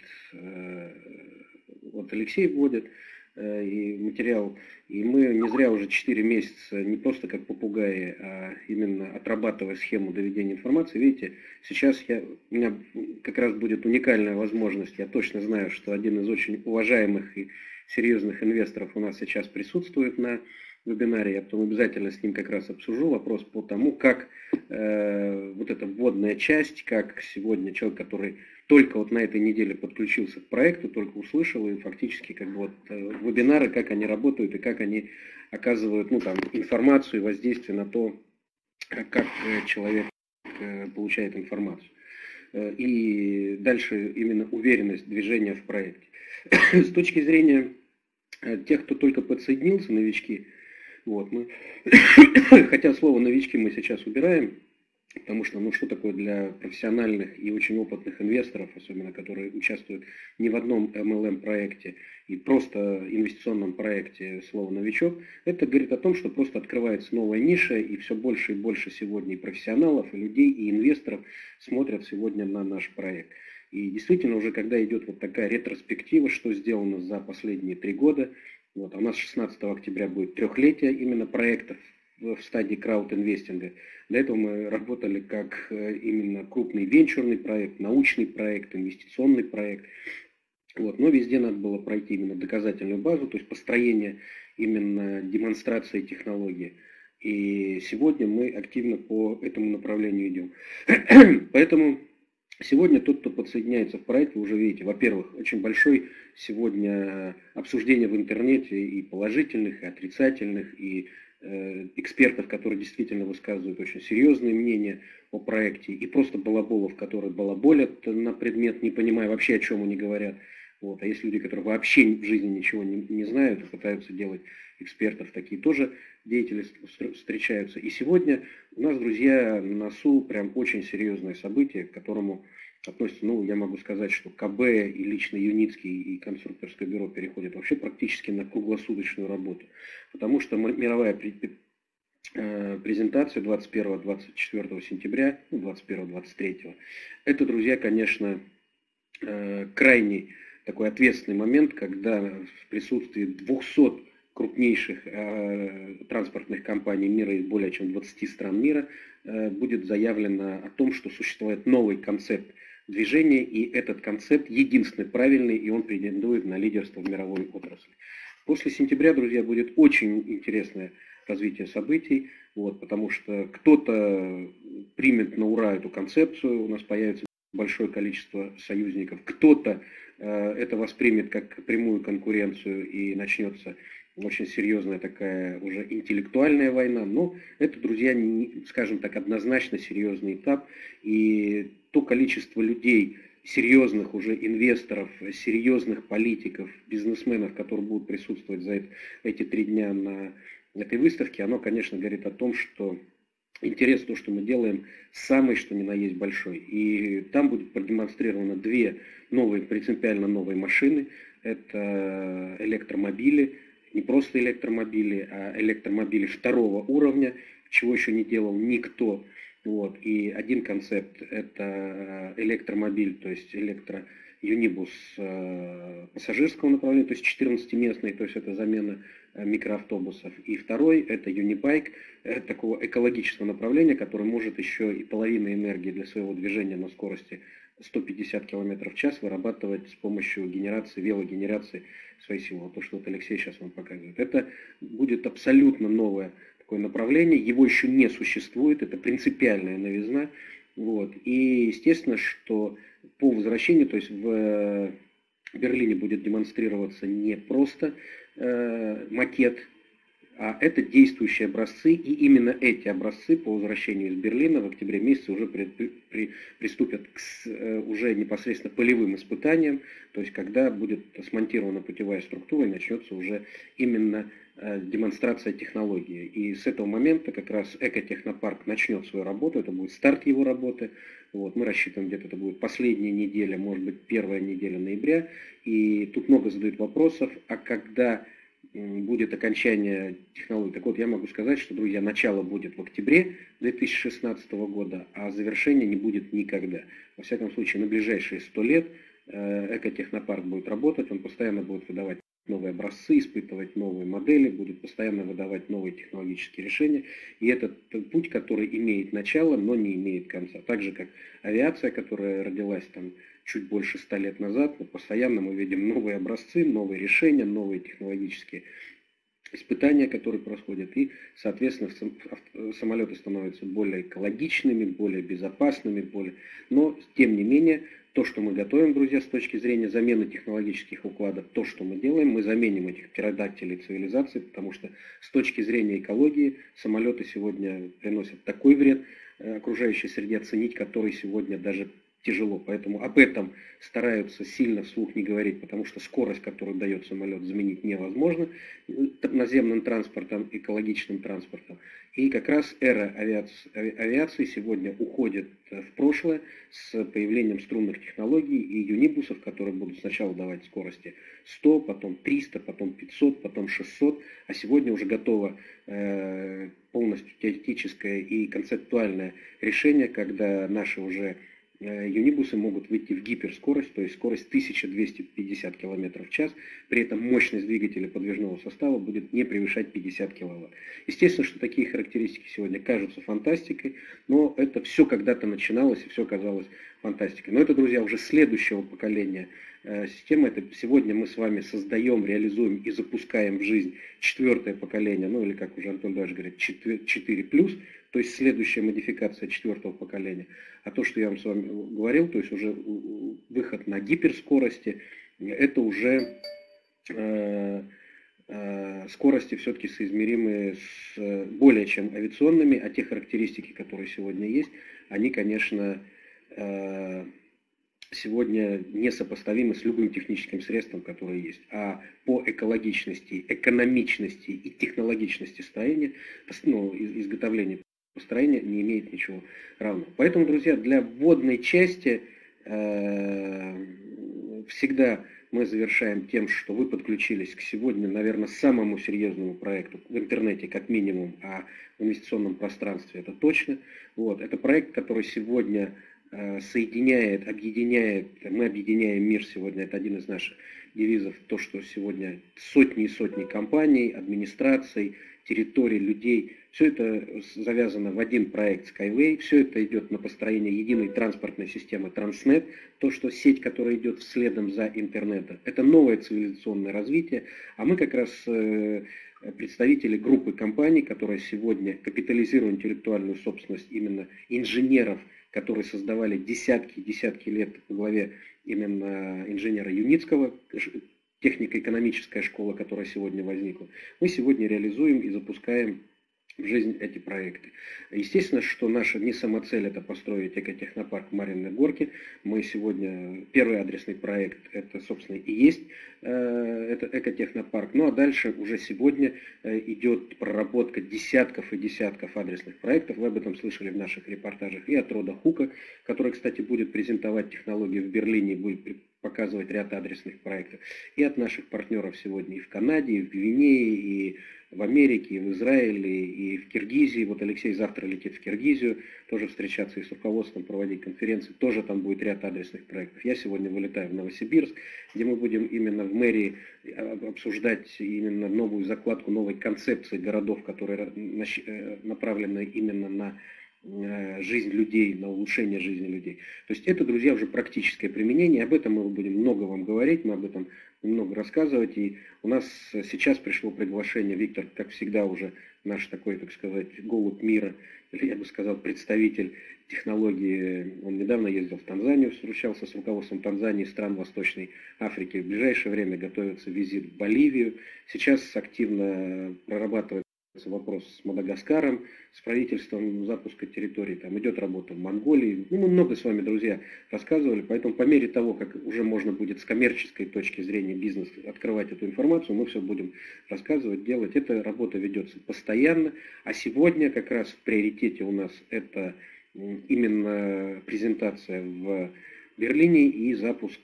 вот Алексей вводит и материал, и мы не зря уже 4 месяца, не просто как попугаи, а именно отрабатывая схему доведения информации. Видите, сейчас у меня как раз будет уникальная возможность, я точно знаю, что один из очень уважаемых и серьезных инвесторов у нас сейчас присутствует на вебинаре, я потом обязательно с ним как раз обсужу вопрос по тому, как вот эта вводная часть, как сегодня человек, который только вот на этой неделе подключился к проекту, только услышал, и фактически как бы вот вебинары, как они работают и как они оказывают, ну, там, информацию и воздействие на то, как человек получает информацию. И дальше именно уверенность движения в проекте. С точки зрения тех, кто только подсоединился, новички, вот, хотя слово новички мы сейчас убираем, потому что, ну, что такое для профессиональных и очень опытных инвесторов, особенно которые участвуют не в одном MLM проекте и просто инвестиционном проекте слово новичок, это говорит о том, что просто открывается новая ниша, и все больше и больше сегодня и профессионалов, и людей, и инвесторов смотрят сегодня на наш проект. И действительно уже когда идет вот такая ретроспектива, что сделано за последние 3 года, вот, а у нас 16 октября будет 3-летие именно проектов в стадии краудинвестинга. Для этого мы работали как именно крупный венчурный проект, научный проект, инвестиционный проект. Вот, но везде надо было пройти именно доказательную базу, то есть построение именно демонстрации технологии. И сегодня мы активно по этому направлению идем. Поэтому сегодня тот, кто подсоединяется в проект, вы уже видите, во-первых, очень большой сегодня обсуждение в интернете и положительных, и отрицательных, и экспертов, которые действительно высказывают очень серьезные мнения о проекте, и просто балаболов, которые балаболят на предмет, не понимая вообще, о чем они говорят. Вот. А есть люди, которые вообще в жизни ничего не знают и пытаются делать экспертов, такие тоже деятели встречаются. И сегодня у нас, друзья, на носу прям очень серьезное событие, к которому относится, ну, я могу сказать, что КБ и лично Юницкий и конструкторское бюро переходят вообще практически на круглосуточную работу. Потому что мировая презентация 21-24 сентября, ну, 21-23, это, друзья, конечно, крайне такой ответственный момент, когда в присутствии 200 крупнейших транспортных компаний мира из более чем 20 стран мира будет заявлено о том, что существует новый концепт движения, и этот концепт единственный правильный, и он претендует на лидерство в мировой отрасли. После сентября, друзья, будет очень интересное развитие событий, вот, потому что кто-то примет на ура эту концепцию, у нас появится большое количество союзников, кто-то это воспримет как прямую конкуренцию и начнется очень серьезная такая уже интеллектуальная война, но это, друзья, скажем так, однозначно серьезный этап, и то количество людей, серьезных уже инвесторов, серьезных политиков, бизнесменов, которые будут присутствовать за эти 3 дня на этой выставке, оно, конечно, говорит о том, что интерес, то, что мы делаем, самый, что ни на есть, большой. И там будут продемонстрированы 2 новые, принципиально новые машины. Это электромобили, не просто электромобили, а электромобили 2-го уровня, чего еще не делал никто. Вот. И один концепт – это электромобиль, то есть электро-юнибус пассажирского направления, то есть 14-местный, то есть это замена микроавтобусов. И второй – это юнибайк, такого экологического направления, который может еще и половину энергии для своего движения на скорости 150 км в час вырабатывать с помощью велогенерации своей силы. То, что вот Алексей сейчас вам показывает. Это будет абсолютно новое такое направление, его еще не существует, это принципиальная новизна. Вот. И естественно, что по возвращению, то есть в Берлине будет демонстрироваться не просто макет, а это действующие образцы, и именно эти образцы по возвращению из Берлина в октябре месяце уже приступят к уже непосредственно полевым испытаниям, то есть когда будет смонтирована путевая структура и начнется уже именно демонстрация технологии. И с этого момента как раз экотехнопарк начнет свою работу, это будет старт его работы. Вот, мы рассчитываем, где-то это будет последняя неделя, может быть, первая неделя ноября. И тут много задают вопросов, а когда будет окончание технологий. Так вот, я могу сказать, что, друзья, начало будет в октябре 2016 года, а завершения не будет никогда. Во всяком случае, на ближайшие 100 лет экотехнопарк будет работать, он постоянно будет выдавать новые образцы, испытывать новые модели, будет постоянно выдавать новые технологические решения. И этот путь, который имеет начало, но не имеет конца. Так же, как авиация, которая родилась там чуть больше 100 лет назад, но постоянно мы видим новые образцы, новые решения, новые технологические испытания, которые происходят. И, соответственно, самолеты становятся более экологичными, более безопасными, но, тем не менее, то, что мы готовим, друзья, с точки зрения замены технологических укладов, то, что мы делаем, мы заменим этих птеродактилей цивилизации, потому что с точки зрения экологии самолеты сегодня приносят такой вред окружающей среде, оценить который сегодня даже тяжело. Поэтому об этом стараются сильно вслух не говорить, потому что скорость, которую дает самолет, заменить невозможно наземным транспортом, экологичным транспортом. И как раз эра авиации сегодня уходит в прошлое с появлением струнных технологий и юнибусов, которые будут сначала давать скорости 100, потом 300, потом 500, потом 600, а сегодня уже готово полностью теоретическое и концептуальное решение, когда наши уже юнибусы могут выйти в гиперскорость, то есть скорость 1250 км в час, при этом мощность двигателя подвижного состава будет не превышать 50 кВт. Естественно, что такие характеристики сегодня кажутся фантастикой, но это все когда-то начиналось и все казалось фантастикой. Но это, друзья, уже следующего поколения система. Это сегодня мы с вами создаем, реализуем и запускаем в жизнь 4-е поколение, ну или как уже Антон Даш говорит, 4+, то есть следующая модификация 4-го поколения. А то, что я вам с вами говорил, то есть уже выход на гиперскорости, это уже скорости все-таки соизмеримые с более чем авиационными, а те характеристики, которые сегодня есть, они, конечно, сегодня несопоставимы с любым техническим средством, которое есть. А по экологичности, экономичности и технологичности строения, изготовления построения не имеет ничего равного. Поэтому, друзья, для вводной части всегда мы завершаем тем, что вы подключились к сегодня, наверное, самому серьезному проекту в интернете, как минимум, а в инвестиционном пространстве это точно. Это проект, который сегодня соединяет, объединяет, мы объединяем мир сегодня, это один из наших девизов, то, что сегодня сотни и сотни компаний, администраций, территорий, людей, все это завязано в один проект Skyway, все это идет на построение единой транспортной системы Transnet, то, что сеть, которая идет следом за интернетом, это новое цивилизационное развитие, а мы как раз представители группы компаний, которые сегодня капитализируют интеллектуальную собственность именно инженеров, которые создавали десятки лет во главе именно инженера Юницкого, технико-экономическая школа, которая сегодня возникла, мы сегодня реализуем и запускаем в жизнь эти проекты. Естественно, что наша не самоцель это построить экотехнопарк в Марьиной Горке. Мы сегодня, первый адресный проект, это, собственно, и есть это экотехнопарк. Ну а дальше уже сегодня идет проработка десятков и десятков адресных проектов. Вы об этом слышали в наших репортажах и от Рода Хука, который, кстати, будет презентовать технологии в Берлине, будет показывать ряд адресных проектов. И от наших партнеров сегодня и в Канаде, и в Гвинее, и в Америке, и в Израиле, и в Киргизии. Вот Алексей завтра летит в Киргизию, тоже встречаться и с руководством, проводить конференции. Тоже там будет ряд адресных проектов. Я сегодня вылетаю в Новосибирск, где мы будем именно в мэрии обсуждать именно новую закладку, новой концепции городов, которые направлены именно на жизнь людей, на улучшение жизни людей. То есть это, друзья, уже практическое применение. Об этом мы будем много вам говорить, мы об этом много рассказывать. И у нас сейчас пришло приглашение, Виктор, как всегда, уже наш такой, так сказать, голубь мира, или я бы сказал, представитель технологии. Он недавно ездил в Танзанию, встречался с руководством Танзании, стран Восточной Африки. В ближайшее время готовится визит в Боливию. Сейчас активно прорабатывает вопрос с Мадагаскаром, с правительством запуска территорий, там идет работа в Монголии. Мы много с вами, друзья, рассказывали, поэтому по мере того, как уже можно будет с коммерческой точки зрения бизнеса открывать эту информацию, мы все будем рассказывать, делать. Эта работа ведется постоянно, а сегодня как раз в приоритете у нас это именно презентация в Берлине и запуск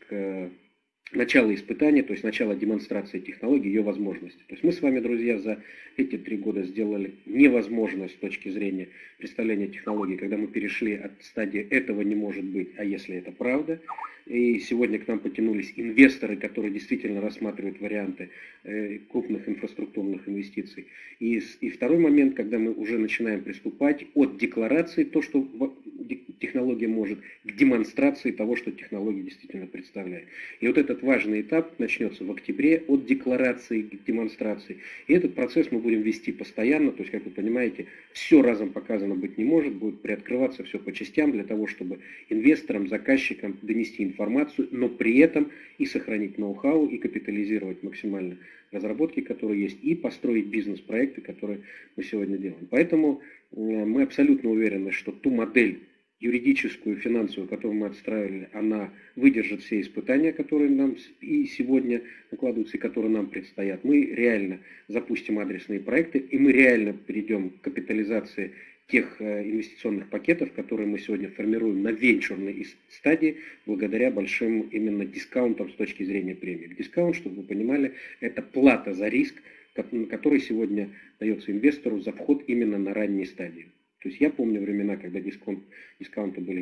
начало испытания, то есть начало демонстрации технологий, ее возможности. То есть мы с вами, друзья, за эти 3 года сделали невозможное с точки зрения представления технологий, когда мы перешли от стадии «этого не может быть», а если это правда. И сегодня к нам потянулись инвесторы, которые действительно рассматривают варианты крупных инфраструктурных инвестиций. И второй момент, когда мы уже начинаем приступать от декларации, то, что технология может, к демонстрации того, что технология действительно представляет. И вот этот важный этап начнется в октябре от декларации к демонстрации. И этот процесс мы будем вести постоянно, то есть, как вы понимаете, все разом показано быть не может, будет приоткрываться все по частям для того, чтобы инвесторам, заказчикам донести информацию, но при этом и сохранить ноу-хау, и капитализировать максимально разработки, которые есть, и построить бизнес-проекты, которые мы сегодня делаем. Поэтому мы абсолютно уверены, что ту модель юридическую, финансовую, которую мы отстраивали, она выдержит все испытания, которые нам и сегодня накладываются, и которые нам предстоят. Мы реально запустим адресные проекты, и мы реально перейдем к капитализации тех инвестиционных пакетов, которые мы сегодня формируем на венчурной стадии, благодаря большим именно дискаунтам с точки зрения премии. Дискаунт, чтобы вы понимали, это плата за риск, который сегодня дается инвестору за вход именно на ранней стадии. То есть я помню времена, когда дискаунты были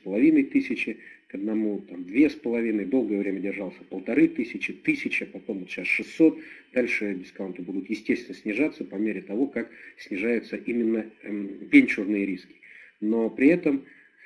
4500 к одному, там 2500, долгое время держался 1500, 1000, потом вот сейчас 600. Дальше дискаунты будут, естественно, снижаться по мере того, как снижаются именно венчурные риски. Но при этом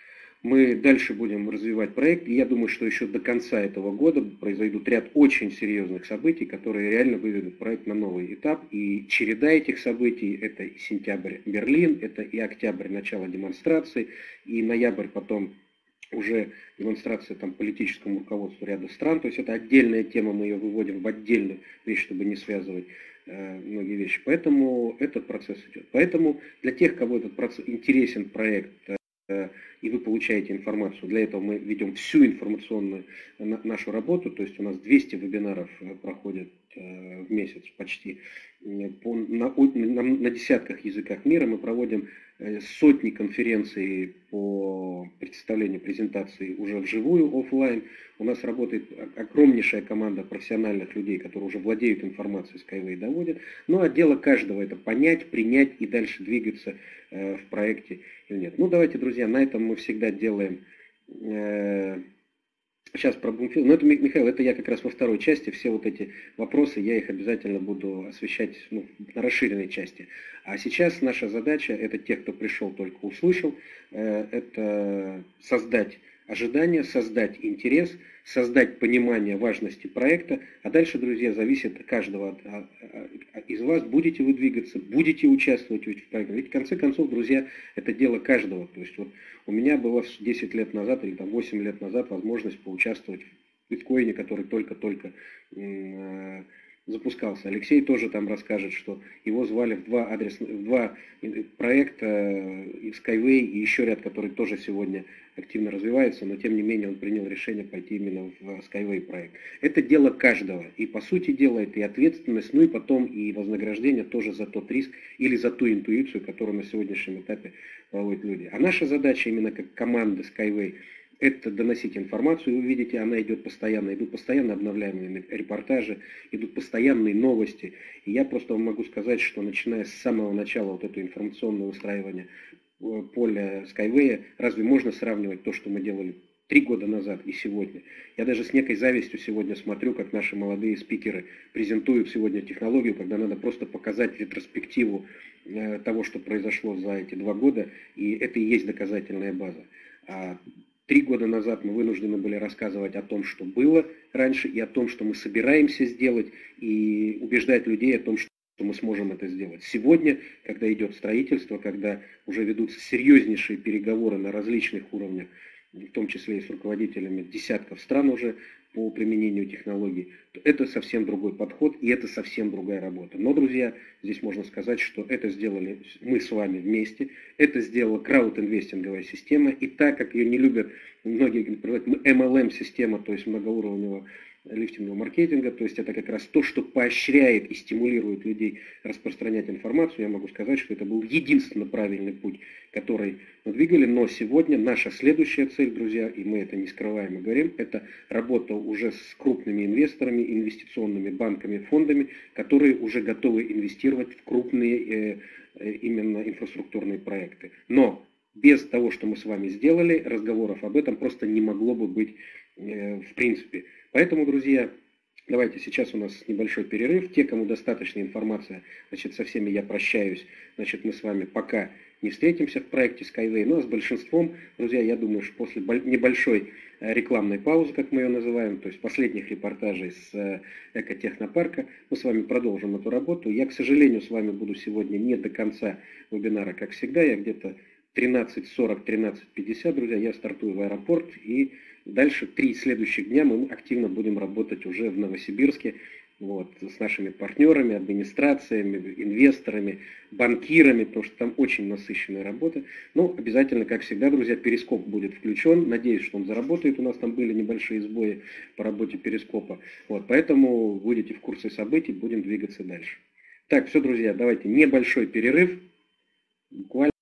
мы дальше будем развивать проект, и я думаю, что еще до конца этого года произойдут ряд очень серьезных событий, которые реально выведут проект на новый этап. И череда этих событий – это и сентябрь Берлин, это и октябрь начало демонстрации, и ноябрь потом уже демонстрация там политическому руководству ряда стран. То есть это отдельная тема, мы ее выводим в отдельную вещь, чтобы не связывать многие вещи. Поэтому этот процесс идет. Поэтому для тех, кого этот процесс интересен проект, и вы получаете информацию. Для этого мы ведем всю информационную нашу работу, то есть у нас 200 вебинаров проходят в месяц почти на десятках языках мира. Мы проводим сотни конференций по представлению презентаций уже вживую, офлайн. У нас работает огромнейшая команда профессиональных людей, которые уже владеют информацией, Skyway доводят. Ну а дело каждого это понять, принять и дальше двигаться в проекте или нет. Ну давайте, друзья, на этом мы всегда делаем... Сейчас про Бумфилд. Но это, Михаил, это я как раз во второй части. Все вот эти вопросы, я их обязательно буду освещать на расширенной части. А сейчас наша задача, это тех, кто пришел, только услышал, это создать ожидания, создать интерес, создать понимание важности проекта. А дальше, друзья, зависит от каждого из вас, будете вы двигаться, будете участвовать в проекте. Ведь в конце концов, друзья, это дело каждого. То есть вот у меня было 10 лет назад или там 8 лет назад возможность поучаствовать в биткоине, который только-только запускался. Алексей тоже там расскажет, что его звали в два проекта, Skyway и еще ряд, который тоже сегодня активно развивается, но тем не менее он принял решение пойти именно в Skyway проект. Это дело каждого. И по сути дела это и ответственность, ну и потом и вознаграждение тоже за тот риск или за ту интуицию, которую на сегодняшнем этапе проводят люди. А наша задача именно как команды Skyway — это доносить информацию. Вы видите, она идет постоянно. Идут постоянно обновляемые репортажи, идут постоянные новости. И я просто вам могу сказать, что начиная с самого начала вот этого информационного выстраивания поля Skyway, разве можно сравнивать то, что мы делали 3 года назад и сегодня? Я даже с некой завистью сегодня смотрю, как наши молодые спикеры презентуют сегодня технологию, когда надо просто показать ретроспективу того, что произошло за эти 2 года, и это и есть доказательная база. 3 года назад мы вынуждены были рассказывать о том, что было раньше, и о том, что мы собираемся сделать, и убеждать людей о том, что мы сможем это сделать. Сегодня, когда идет строительство, когда уже ведутся серьезнейшие переговоры на различных уровнях, в том числе и с руководителями десятков стран уже по применению технологий, то это совсем другой подход и это совсем другая работа. Но, друзья, здесь можно сказать, что это сделали мы с вами вместе, это сделала краудинвестинговая система, и так как ее не любят многие, MLM-система, то есть многоуровневого лифтингового маркетинга, то есть это как раз то, что поощряет и стимулирует людей распространять информацию. Я могу сказать, что это был единственно правильный путь, который мы двигали, но сегодня наша следующая цель, друзья, и мы это не скрываем и говорим, это работа уже с крупными инвесторами, инвестиционными банками, фондами, которые уже готовы инвестировать в крупные именно инфраструктурные проекты. Но без того, что мы с вами сделали, разговоров об этом просто не могло бы быть в принципе. Поэтому, друзья, давайте сейчас у нас небольшой перерыв. Те, кому достаточно информации, значит, со всеми я прощаюсь. Значит, мы с вами пока не встретимся в проекте Skyway. Ну а с большинством, друзья, я думаю, что после небольшой рекламной паузы, как мы ее называем, то есть последних репортажей с экотехнопарка, мы с вами продолжим эту работу. Я, к сожалению, с вами буду сегодня не до конца вебинара, как всегда. Я где-то 13:40, 13:50, друзья, я стартую в аэропорт, и дальше 3 следующих дня мы активно будем работать уже в Новосибирске, вот, с нашими партнерами, администрациями, инвесторами, банкирами, потому что там очень насыщенная работа. Но обязательно, как всегда, друзья, перископ будет включен. Надеюсь, что он заработает. У нас там были небольшие сбои по работе перископа. Вот, поэтому будете в курсе событий, будем двигаться дальше. Так, все, друзья, давайте небольшой перерыв. Буквально